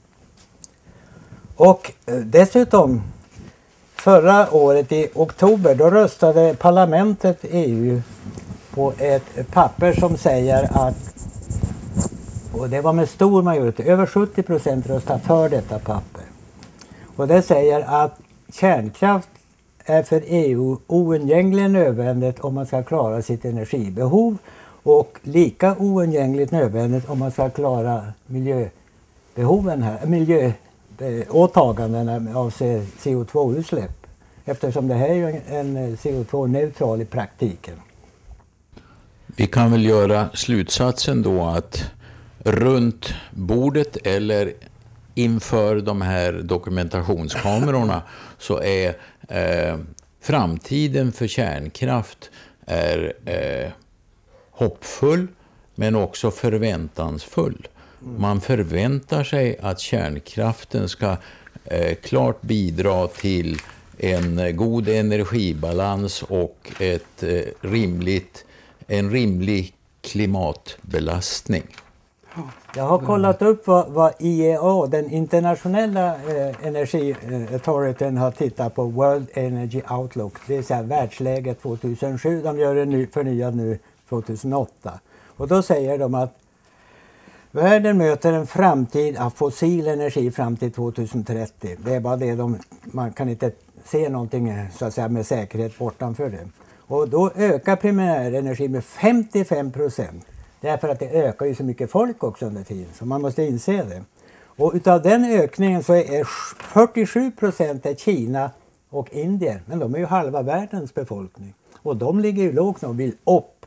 Och eh, dessutom förra året i oktober då röstade parlamentet E U på ett papper som säger att, och det var med stor majoritet, över sjuttio procent röstade för detta papper. Och det säger att kärnkraft är för E U oundgängligen nödvändigt om man ska klara sitt energibehov och lika oundgängligt nödvändigt om man ska klara miljöbehoven här, miljöåtagandena av C O två-utsläpp. Eftersom det här är ju en C O två-neutral i praktiken. Vi kan väl göra slutsatsen då att runt bordet eller inför de här dokumentationskamerorna så är eh, framtiden för kärnkraft är eh, hoppfull men också förväntansfull. Man förväntar sig att kärnkraften ska eh, klart bidra till en god energibalans och ett eh, rimligt, en rimlig klimatbelastning. Jag har kollat upp vad, vad I E A, den internationella eh, energiautorityn, har tittat på World Energy Outlook. Det är så här världsläget tjugohundrasju. De gör det ny, förnyat nu tjugohundraåtta. Och då säger de att världen möter en framtid av fossil energi fram till tjugohundratrettio. Det är bara det de, man kan inte se någonting så att säga med säkerhet bortanför det. Och då ökar primärenergi med femtiofem procent. Därför att det ökar ju så mycket folk också under tiden. Så man måste inse det. Och utav den ökningen så är fyrtiosju procent är Kina och Indien. Men de är ju halva världens befolkning. Och de ligger ju lågt och vill upp.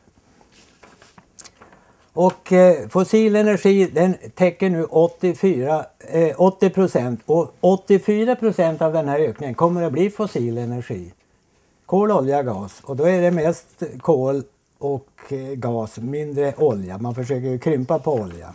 Och eh, fossil energi den täcker nu åttiofyra, eh, åttio procent. Och åttiofyra procent av den här ökningen kommer att bli fossil energi. Kol, olja, gas. Och då är det mest kol och gas, mindre olja. Man försöker ju krympa på olja.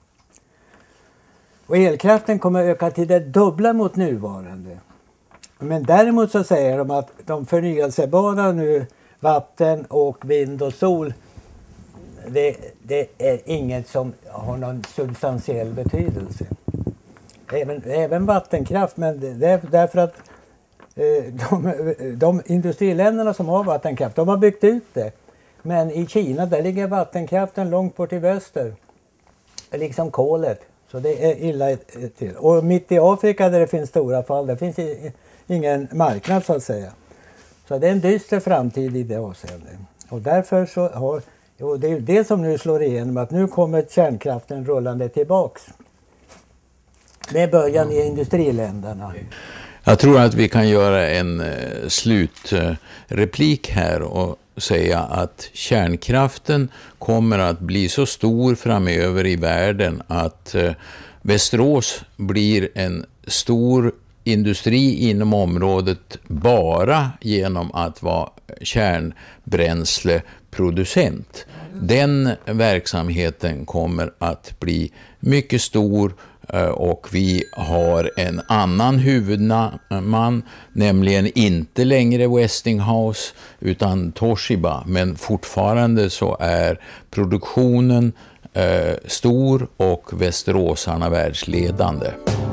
Och elkraften kommer öka till det dubbla mot nuvarande. Men däremot så säger de att de förnyelsebara nu, vatten och vind och sol, det, det är inget som har någon substantiell betydelse. Även, även vattenkraft, men det är därför att eh, de, de industriländerna som har vattenkraft, de har byggt ut det. Men i Kina, där ligger vattenkraften långt bort i väster. Liksom kolet. Så det är illa till. Och mitt i Afrika där det finns stora fall, där finns ingen marknad så att säga. Så det är en dyster framtid i det avseendet. Och därför så har, och det är det som nu slår igenom, att nu kommer kärnkraften rullande tillbaks. Med början i industriländerna. Jag tror att vi kan göra en eh, slutreplik här och säga att kärnkraften kommer att bli så stor framöver i världen att eh, Västerås blir en stor industri inom området bara genom att vara kärnbränsleproducent. Den verksamheten kommer att bli mycket stor. Och vi har en annan huvudman, nämligen inte längre Westinghouse utan Toshiba. Men fortfarande så är produktionen eh, stor och västeråsarna världsledande.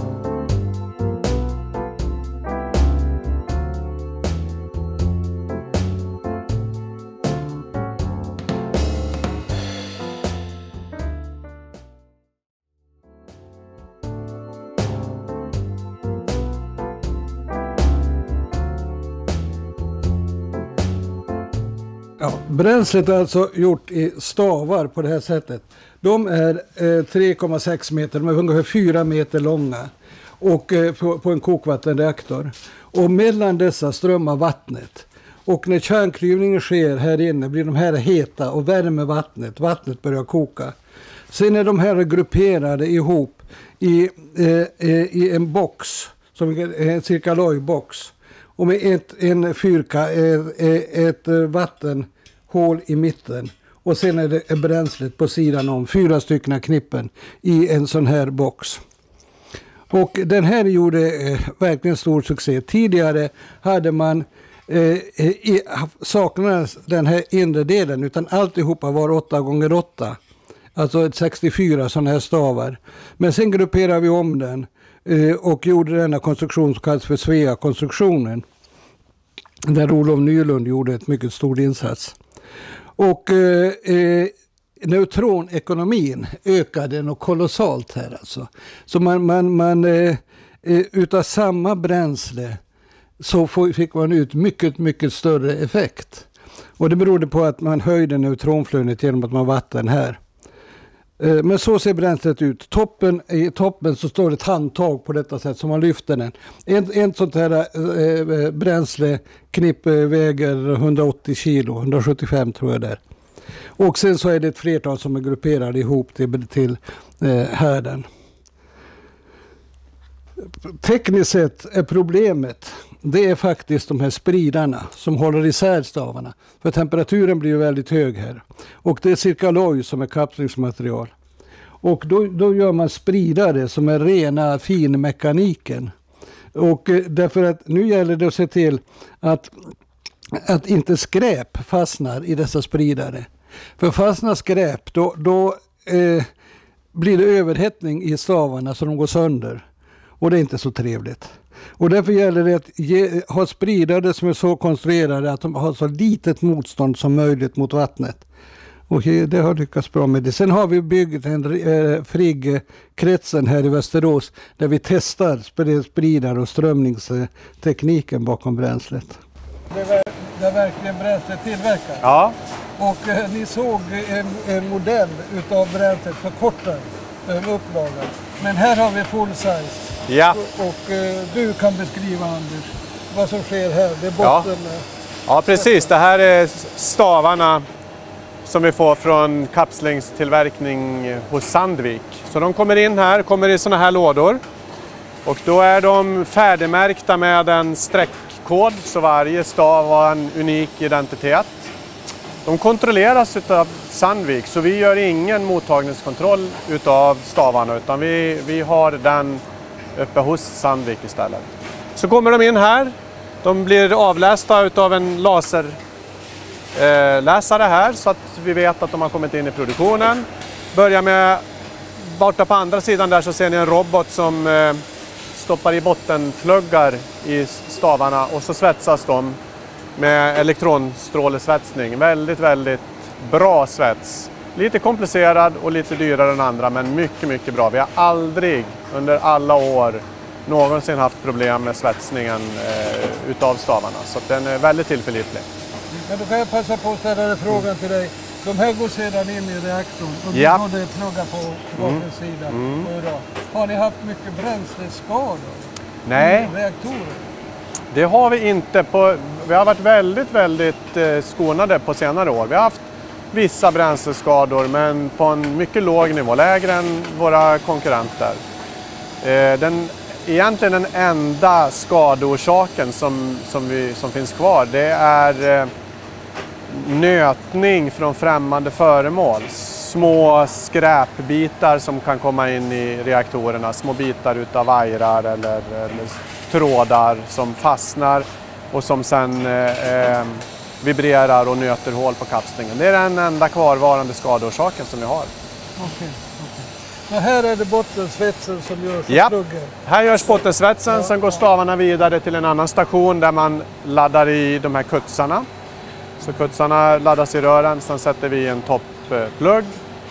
Ja, bränslet är alltså gjort i stavar på det här sättet. De är eh, tre komma sex meter, de är ungefär fyra meter långa och eh, på, på en kokvattenreaktor. Och mellan dessa strömmar vattnet. Och när kärnklyvningen sker här inne blir de här heta och värmer vattnet. Vattnet börjar koka. Sen är de här grupperade ihop i, eh, i en box, som en cirkalojbox. Och med ett, en fyrka, ett, ett vattenhål i mitten. Och sen är det bränslet på sidan om, fyra stycken knippen i en sån här box. Och den här gjorde eh, verkligen stor succé. Tidigare hade man eh, i, saknades den här inre delen, utan alltihopa var åtta gånger åtta. Alltså ett sextiofyra sådana här stavar. Men sen grupperade vi om den och gjorde denna konstruktion som kallas för Svea-konstruktionen. Där Olof Nylund gjorde ett mycket stort insats. Och eh, neutronekonomin ökade något kolossalt här alltså. Så man, man, man eh, utav samma bränsle så fick man ut mycket, mycket större effekt. Och det berodde på att man höjde neutronflödet genom att man vatten här. Men så ser bränslet ut. Toppen, i toppen så står ett handtag på detta sätt som man lyfter den. En, en sånt här eh, bränsleknipp väger hundraåttio kilo, hundrasjuttiofem tror jag där. Och sen så är det ett flertal som är grupperade ihop till, till eh, härden. Tekniskt sett är problemet, det är faktiskt de här spridarna som håller isär stavarna. För temperaturen blir ju väldigt hög här. Och det är cirkaloj som är kapslingsmaterial. Och då, då gör man spridare som är rena finmekaniken. Och eh, därför att nu gäller det att se till att, att inte skräp fastnar i dessa spridare. För fastnar skräp då, då eh, blir det överhettning i stavarna så de går sönder. Och det är inte så trevligt. Och därför gäller det att ge, ha spridare som är så konstruerade att de har så litet motstånd som möjligt mot vattnet. Och det har lyckats bra med det. Sen har vi byggt en eh, friggkretsen här i Västerås där vi testar spridare och strömningstekniken bakom bränslet. Det är, det är verkligen bränslet tillverkat. Ja. Och eh, ni såg en, en modell utav bränslet förkortad, en upplaga. Men här har vi full size. Ja. Och, och eh, du kan beskriva, Anders, vad som sker här. Det är botten. Ja. Ja, precis. Det här är stavarna som vi får från kapslingstillverkning hos Sandvik. Så de kommer in här, kommer i såna här lådor. Och då är de färdigmärkta med en streckkod kod, så varje stav har en unik identitet. De kontrolleras av Sandvik, så vi gör ingen mottagningskontroll utav stavarna, utan vi, vi har den uppe hos Sandvik istället. Så kommer de in här, de blir avlästa utav en laserläsare här, så att vi vet att de har kommit in i produktionen. Börjar med, borta på andra sidan där så ser ni en robot som eh, stoppar i bottenpluggar i stavarna, och så svetsas de med elektronstrålesvetsning. Väldigt, väldigt bra svets. Lite komplicerad och lite dyrare än andra, men mycket, mycket bra. Vi har aldrig under alla år någonsin haft problem med svetsningen eh, utav stavarna. Så den är väldigt tillförlitlig. Men då kan jag passa på att ställa en fråga till dig. De här går sedan in i reaktorn och ja. då går det plugga på bakens mm. sida. Mm. Har ni haft mycket bränsleskador? Nej. I reaktorer? Det har vi inte. På, vi har varit väldigt, väldigt eh, skonade på senare år. Vi har haft vissa bränsleskador, men på en mycket låg nivå, lägre än våra konkurrenter. Eh, den, egentligen den enda skadeorsaken som, som, vi, som finns kvar, det är eh, nötning från främmande föremål. Små skräpbitar som kan komma in i reaktorerna, små bitar utav vajrar eller, eller trådar som fastnar och som sen eh, vibrerar och nöter hål på kapslingen. Det är den enda kvarvarande skadeorsaken som vi har. Okej, okej. Så här är det bottensvetsen som görs ja. pluggen? Här görs bottensvetsen, ja. Sen går stavarna vidare till en annan station där man laddar i de här kutsarna. Så kutsarna laddas i rören, sen sätter vi en toppplugg,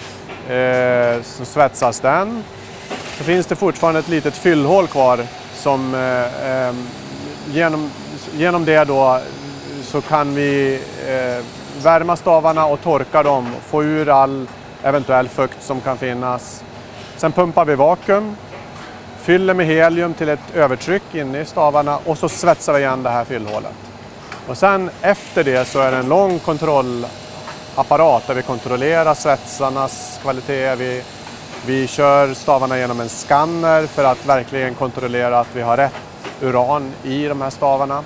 eh, så svetsas den. Så finns det fortfarande ett litet fyllhål kvar som eh, genom, genom det då så kan vi eh, värma stavarna och torka dem, få ur all eventuell fukt som kan finnas. Sen pumpar vi vakuum, fyller med helium till ett övertryck inne i stavarna och så svetsar vi igen det här fyllhålet. Och sen efter det så är det en lång kontrollapparat där vi kontrollerar svetsarnas kvalitet. Vi, vi kör stavarna genom en skanner för att verkligen kontrollera att vi har rätt uran i de här stavarna.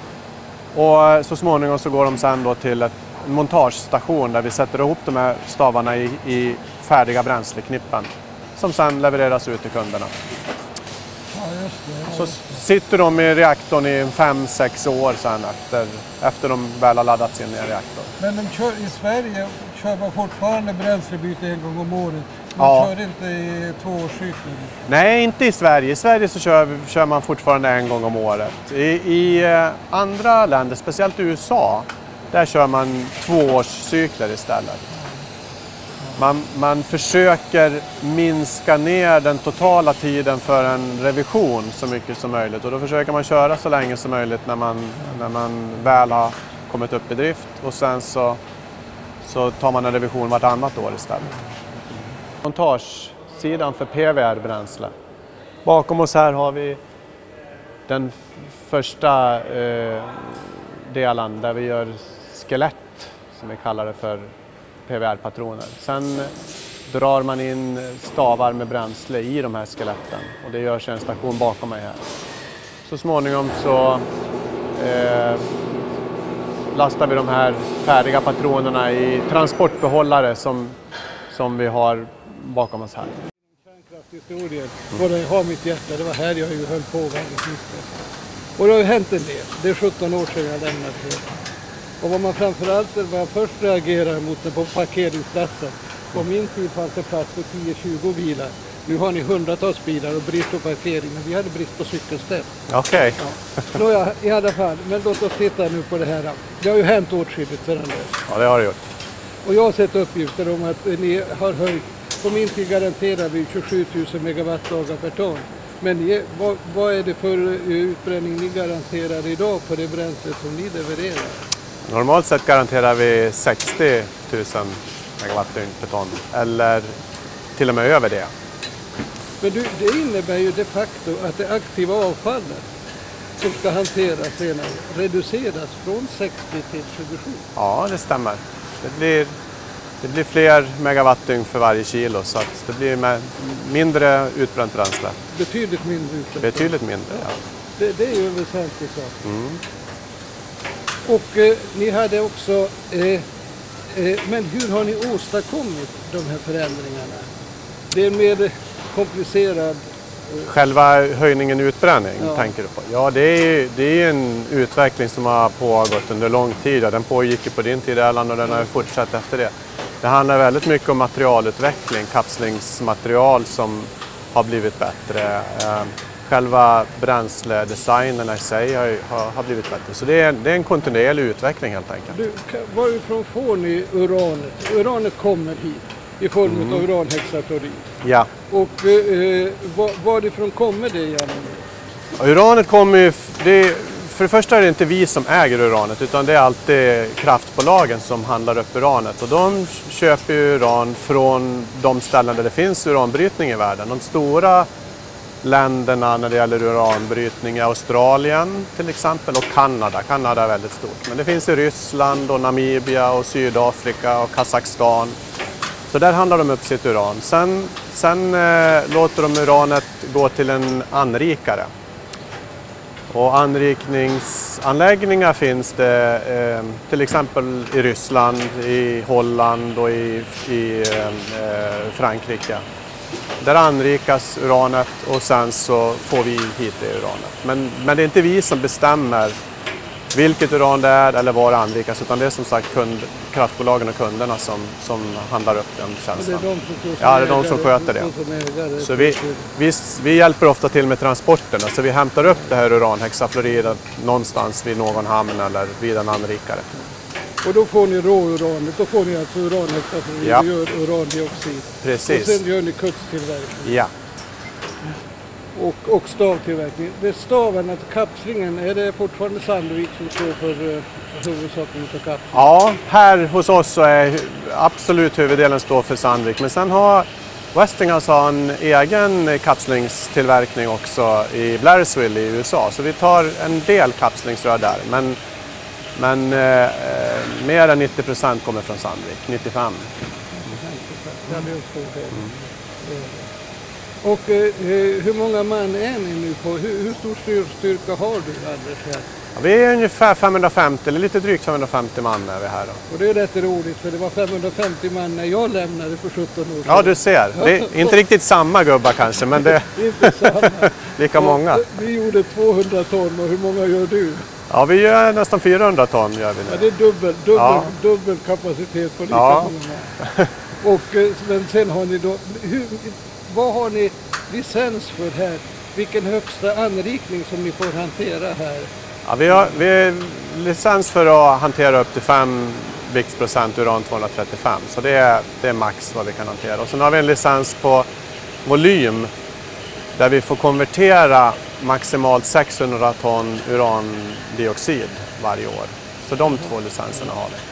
Och så småningom så går de sen då till ett, en montagestation där vi sätter ihop de här stavarna i, i färdiga bränsleknippen som sen levereras ut till kunderna. Ja, just det, ja, så sitter de i reaktorn i fem sex år sen efter, efter de väl har laddats in i en reaktor. Men de kör, i Sverige kör man fortfarande bränslebyte en gång om året? De ja. kör inte i tvåårscykler? Nej, inte i Sverige. I Sverige så kör, kör man fortfarande en gång om året. I, i andra länder, speciellt i U S A, där kör man tvåårscykler istället. Man, man försöker minska ner den totala tiden för en revision så mycket som möjligt. Och då försöker man köra så länge som möjligt när man, när man väl har kommit upp i drift. Och sen så, så tar man en revision vartannat år istället. Montagesidan för P V R-bränsle. Bakom oss här har vi den första eh, delen där vi gör skelett, som vi kallar det för, P V R-patroner. Sen drar man in stavar med bränsle i de här skeletten och det görs en station bakom mig här. Så småningom så eh, lastar vi de här färdiga patronerna i transportbehållare som, som vi har bakom oss här. Kärnkraftshistorien, var det har mitt hjärta, det var här jag höll på väldigt mycket. Och det har ju hänt en del, det är sjutton år sedan jag lämnade det. Och vad man framförallt vad jag först reagerar mot det på parkeringsplatsen. På min tid fanns det plats för tio tjugo bilar. Nu har ni hundratals bilar och brist på parkering. Men vi hade brist på cykelställ. Okej. Okay. Ja. Nåja, i alla fall. Men låt oss titta nu på det här. Det har ju hänt åtskilligt sedan dess. Ja, det har det gjort. Och jag har sett uppgifter om att ni har höjt. På min tid garanterar vi tjugosju tusen megawattdagar per ton. Men ni, vad, vad är det för utbränning ni garanterar idag på det bränsle som ni levererar? Normalt sett garanterar vi sextio tusen megawattdygn per ton, eller till och med över det. Men du, det innebär ju de facto att det aktiva avfallet som ska hanteras senare reduceras från sextio till tjugosju. Ja, det stämmer. Det blir, det blir fler megawattdygn för varje kilo, så att det blir med mindre utbränt bränsle. Betydligt mindre utbränt. Betydligt mindre, ja. Det, det är ju en väsentlig sak. Mm. och eh, ni hade också, eh, eh, men hur har ni åstadkommit de här förändringarna? Det är mer komplicerad. Själva höjningen utbränning, Ja. tänker du på? Ja, det är, det är en utveckling som har pågått under lång tid. Den pågick ju på din tid, Erland, och den har fortsatt efter det. Det handlar väldigt mycket om materialutveckling, kapslingsmaterial som har blivit bättre. Själva bränsledesignen i sig har, har, har blivit bättre. Så det är, det är en kontinuerlig utveckling helt enkelt. Du, varifrån får ni uranet? Uranet kommer hit i form mm. av uranhexafluorid. Ja. Och eh, var, varifrån kommer det egentligen? Uranet kommer ju, det, för det första är det inte vi som äger uranet, utan det är alltid kraftbolagen som handlar upp uranet. Och de köper ju uran från de ställen där det finns uranbrytning i världen. De stora länderna när det gäller uranbrytning är Australien till exempel och Kanada. Kanada är väldigt stort. Men det finns i Ryssland och Namibia och Sydafrika och Kazakstan. Så där handlar de upp sitt uran. Sen, sen eh, låter de uranet gå till en anrikare. Och anrikningsanläggningar finns det eh, till exempel i Ryssland, i Holland och i, i eh, Frankrike. Där anrikas uranet och sen så får vi hit det uranet. Men, men det är inte vi som bestämmer vilket uran det är eller var det anrikas, utan det är som sagt kund, kraftbolagen och kunderna som, som handlar upp den tjänsten. Det är de som, ja, det är de som sköter det. Som så vi, vi, vi hjälper ofta till med transporterna, så vi hämtar upp det här uranhexafluoridet någonstans vid någon hamn eller vid en anrikare. Och då får ni råuranet, då får ni alltså uranhexafluorid ja. och gör urandioxid. Precis. Och sen gör ni kutstillverkning. Ja. Och, och stavtillverkning. Det staven, att kapslingen, är det fortfarande Sandvik som står för uh, huvudsaken av kapslingen? Ja, här hos oss så är absolut huvuddelen står för Sandvik. Men sen har Westinghouse har en egen kapslingstillverkning också i Blairsville i U S A. Så vi tar en del kapslingsrör där. Men, men eh, mer än nittio procent kommer från Sandvik, nittiofem. Ja, det är en stor del. Mm. Och eh, hur många man är ni nu på? Hur, hur stor styrka har du alldeles här? Ja, vi är ungefär femhundrafemtio, eller lite drygt femhundrafemtio man är vi här då. Och det är rätt roligt, för det var femhundrafemtio man när jag lämnade för sjutton år sedan. Ja, du ser. Det är inte riktigt samma gubbar kanske, men det är inte samma. lika många. Vi gjorde tvåhundra ton, och hur många gör du? Ja, vi gör nästan fyrahundra ton gör vi nu. Ja, det är dubbel, dubbel, ja. dubbel kapacitet på lika ja. många. Och men sen har ni då, hur, vad har ni licens för här? Vilken högsta anrikning som ni får hantera här? Ja, vi har, vi har licens för att hantera upp till fem viktsprocent uran tvåhundratrettiofem. Så det är, det är max vad vi kan hantera. Och sen har vi en licens på volym där vi får konvertera maximalt sexhundra ton urandioxid varje år. Så de två licenserna har vi.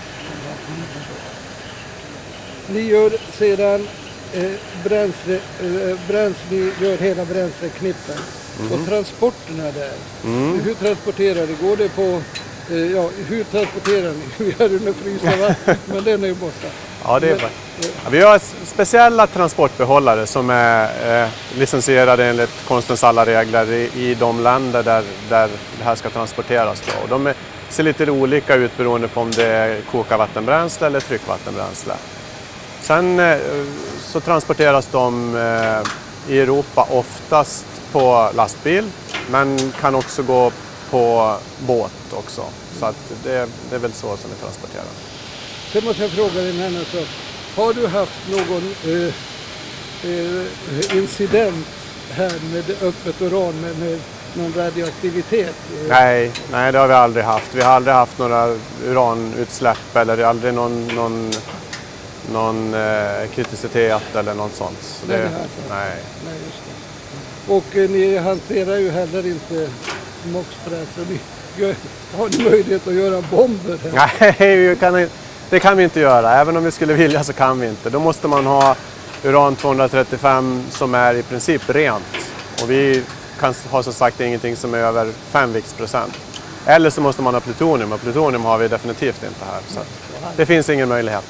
Ni gör sedan eh, bränsle, eh, bränsle, ni gör hela bränsleknippen. Mm. Och transporterna där, mm. hur transporterar det? Går det på, eh, ja, hur transporterar ni? Vi har under frysa vatten, men den är ju borta. Ja, det är men, ja, vi har speciella transportbehållare som är eh, licensierade enligt konstens alla regler i, i de länder där, där det här ska transporteras. Då. Och de är, ser lite olika ut beroende på om det är kokarvattenbränsle eller tryckvattenbränsle. Sen eh, så transporteras de eh, i Europa oftast på lastbil, men kan också gå på båt också. Så att det, det är väl så som vi transporterar. Sen måste jag fråga dig en annan sak. Har du haft någon eh, eh, incident här med öppet uran med, med någon radioaktivitet? Nej, nej, det har vi aldrig haft. Vi har aldrig haft några uranutsläpp eller aldrig någon, någon, någon eh, kriticitet eller något sånt. Så det, nej, nej. nej, just det. Och eh, ni hanterar ju heller inte moxbränsle. Har ni möjlighet att göra bomber här? Nej, vi kan, det kan vi inte göra. Även om vi skulle vilja så kan vi inte. Då måste man ha uran tvåhundratrettiofem som är i princip rent. Och vi kan ha som sagt ingenting som är över fem viktsprocent. Eller så måste man ha plutonium, och plutonium har vi definitivt inte här. Så det finns ingen möjlighet.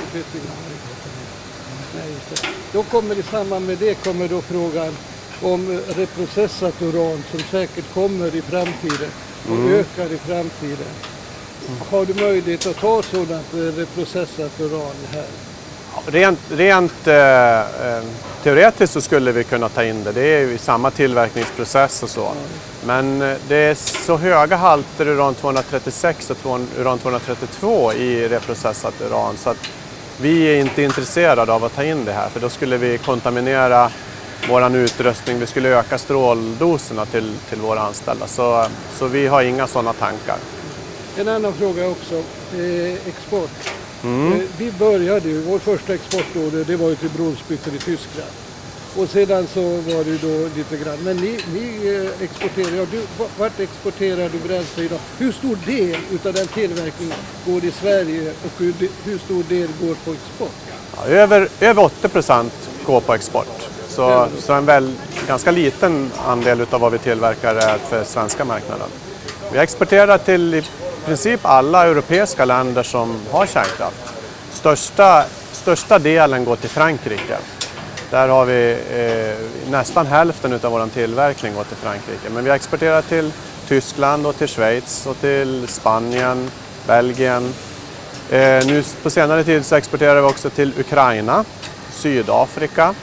Då kommer i samband med det kommer då frågan om reprocessat uran som säkert kommer i framtiden och mm. ökar i framtiden. har du möjlighet att ta sådant reprocessat uran här? Rent, rent eh, teoretiskt så skulle vi kunna ta in det. Det är ju i samma tillverkningsprocess och så. Mm. Men eh, det är så höga halter uran tvåhundratrettiosex och uran tvåhundratrettiotvå i reprocessat uran så att vi är inte intresserade av att ta in det här. För då skulle vi kontaminera vår utrustning. Vi skulle öka stråldoserna till, till våra anställda. Så, så vi har inga sådana tankar. En annan fråga också. Eh, export. Mm. Eh, vi började ju, vår första exportorder det var ju till Brunsbüttel i Tyskland. Och sedan så var det då lite grann. Men ni, ni eh, exporterar, ja, du, vart exporterar du bränsle idag? Hur stor del utav den tillverkningen går i Sverige och hur, hur stor del går på export? Ja, över, över åttio procent går på export. Så, så en väl, ganska liten andel utav vad vi tillverkar är för svenska marknaden. Vi exporterar till i princip alla europeiska länder som har kärnkraft. Största, största delen går till Frankrike. Där har vi eh, nästan hälften av vår tillverkning går till Frankrike. Men vi exporterar till Tyskland och till Schweiz och till Spanien, Belgien. Eh, nu på senare tid så exporterar vi också till Ukraina, Sydafrika.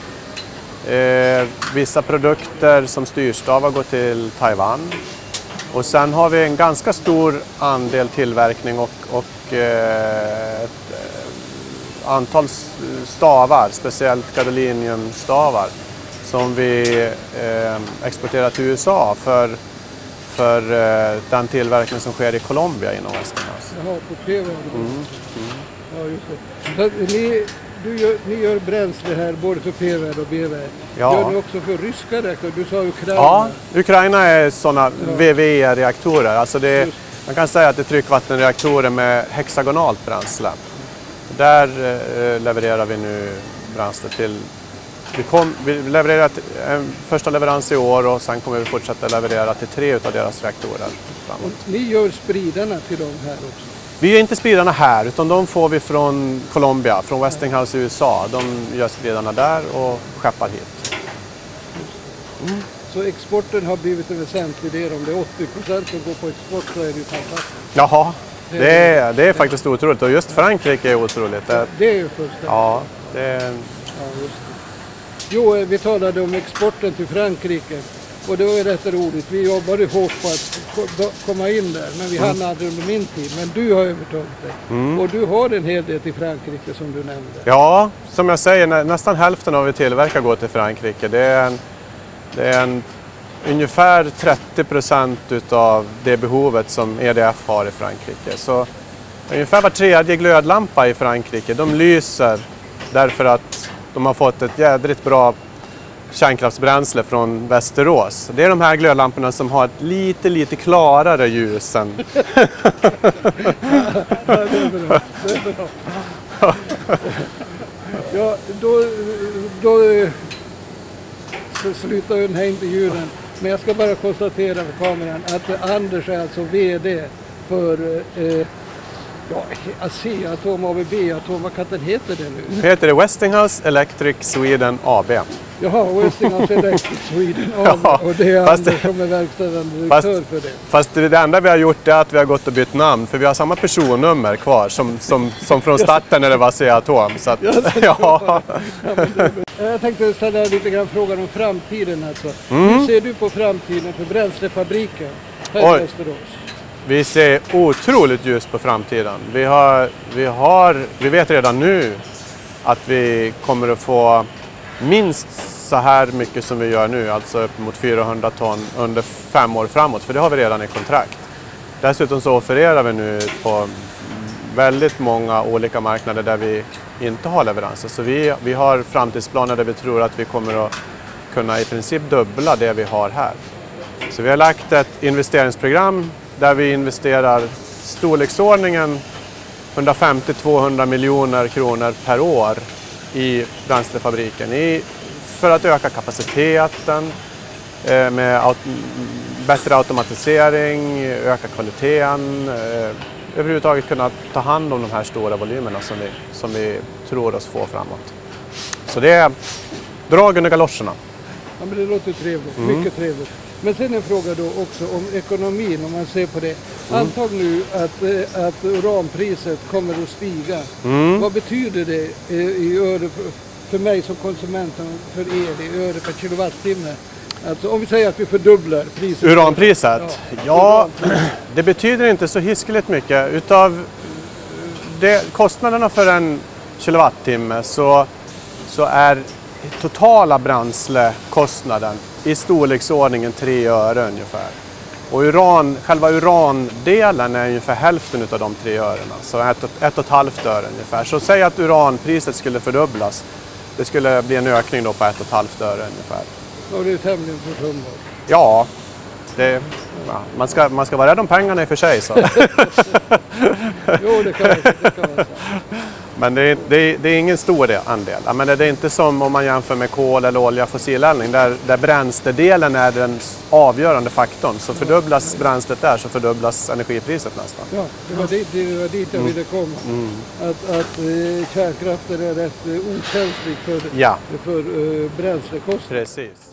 Eh, vissa produkter som styrstavar går till Taiwan. Och sen har vi en ganska stor andel tillverkning och, och eh, ett eh, antal stavar, speciellt gadoliniumstavar, som vi eh, exporterar till U S A för, för eh, den tillverkning som sker i Colombia inom Westinghouse. Jaha, på P V. Mm. Mm. Ja, just det. Så ni, du gör, ni gör bränsle här både för P V och B V. Ja. Gör ni också för ryska reaktorer? Du sa Ukraina. Ja, Ukraina är sådana ja. V V E-reaktorer. Alltså det, man kan säga att det är tryckvattenreaktorer med hexagonalt bränsle. Där eh, levererar vi nu bränsle till... Vi, kom, vi levererar en första leverans i år och sen kommer vi fortsätta leverera till tre av deras reaktorer framåt. Och ni gör spridarna till dem här också? Vi gör inte spridarna här utan de får vi från Colombia, från Westinghouse i U S A. De gör spridarna där och skeppar hit. Mm. Så exporten har blivit en väsentlig del. Om det är åttio procent som går på export så är det ju fantastiskt. Jaha, det är, det är faktiskt otroligt. Och just Frankrike är otroligt. Det, det är ju fullständigt. Ja, det är... Ja, just det. Jo, vi talade om exporten till Frankrike. Och det var rätt roligt. Vi jobbade hårt på att komma in där. Men vi mm. hann aldrig under min tid. Men du har övertagit det. Mm. Och du har en hel del till Frankrike som du nämnde. Ja, som jag säger, nä, nästan hälften av vi tillverkar går till Frankrike. Det är, en, det är en, ungefär trettio procent utav det behovet som E D F har i Frankrike. Så ungefär var tredje glödlampa i Frankrike, de lyser därför att de har fått ett jädrigt bra kärnkraftsbränsle från Västerås. Det är de här glödlamporna som har ett lite, lite klarare ljus än... Ja, det är bra. Det är bra. Ja, då, då så slutar den här intervjun. Men jag ska bara konstatera på kameran att Anders är alltså vd för eh, ja, Asea-Atom A B, Atom, vad katten heter det nu? Det heter det Westinghouse Electric Sweden A B. Jaha, Westinghouse Electric Sweden A B. Ja, och det är Anders det, som är verkställande direktör för det. Fast det enda vi har gjort är att vi har gått och bytt namn, för vi har samma personnummer kvar som, som, som från starten när det var Asea-Atom. Så att, ja. Jag tänkte ställa lite grann frågan om framtiden. Alltså. Mm. Hur ser du på framtiden för bränslefabriken här i Västerås? Vi ser otroligt ljust på framtiden. Vi, har, vi, har, vi vet redan nu att vi kommer att få minst så här mycket som vi gör nu, alltså upp mot fyrahundra ton under fem år framåt, för det har vi redan i kontrakt. Dessutom så offererar vi nu på väldigt många olika marknader där vi inte har leveranser. Så vi, vi har framtidsplaner där vi tror att vi kommer att kunna i princip dubbla det vi har här. Så vi har lagt ett investeringsprogram där vi investerar storleksordningen hundrafemtio till tvåhundra miljoner kronor per år i bränslefabriken. I, för att öka kapaciteten, eh, med aut bättre automatisering, öka kvaliteten, eh, överhuvudtaget kunna ta hand om de här stora volymerna som vi, som vi tror oss få framåt. Så det är drag under galoscherna. Ja, men det låter trevligt, mm. mycket trevligt. Men sen en fråga då också om ekonomin, om man ser på det. Mm. Antag nu att, eh, att uranpriset kommer att stiga. Mm. Vad betyder det eh, i öre för mig som konsument, för er i öre per kilowattimme? Alltså, om vi säger att vi fördubblar priset. Uranpriset? Ja, ja det betyder inte så hiskeligt mycket. Utav det, kostnaderna för en kilowattimme så, så är totala bränslekostnaden i storleksordningen tre öre ungefär. Och uran, själva urandelen är ungefär hälften av de tre örena, så ett, ett och ett halvt öre ungefär. Så säg att uranpriset skulle fördubblas, det skulle bli en ökning då på ett och ett halvt öre ungefär. Och det är tämligen försumbart. Ja, det, ja man, ska, man ska vara rädd om pengarna i och för sig. Så. Jo, det kan man, det kan man säga. Men det är, det, är, det är ingen stor andel. Men det är inte som om man jämför med kol eller olja, fossileldning, där, där bränsledelen är den avgörande faktorn. Så fördubblas bränslet där så fördubblas energipriset nästan. Ja, det var dit, det var dit jag ville komma. Mm. Att, att kärnkraften är rätt okänslig för, ja. för uh, bränslekostnader. Precis.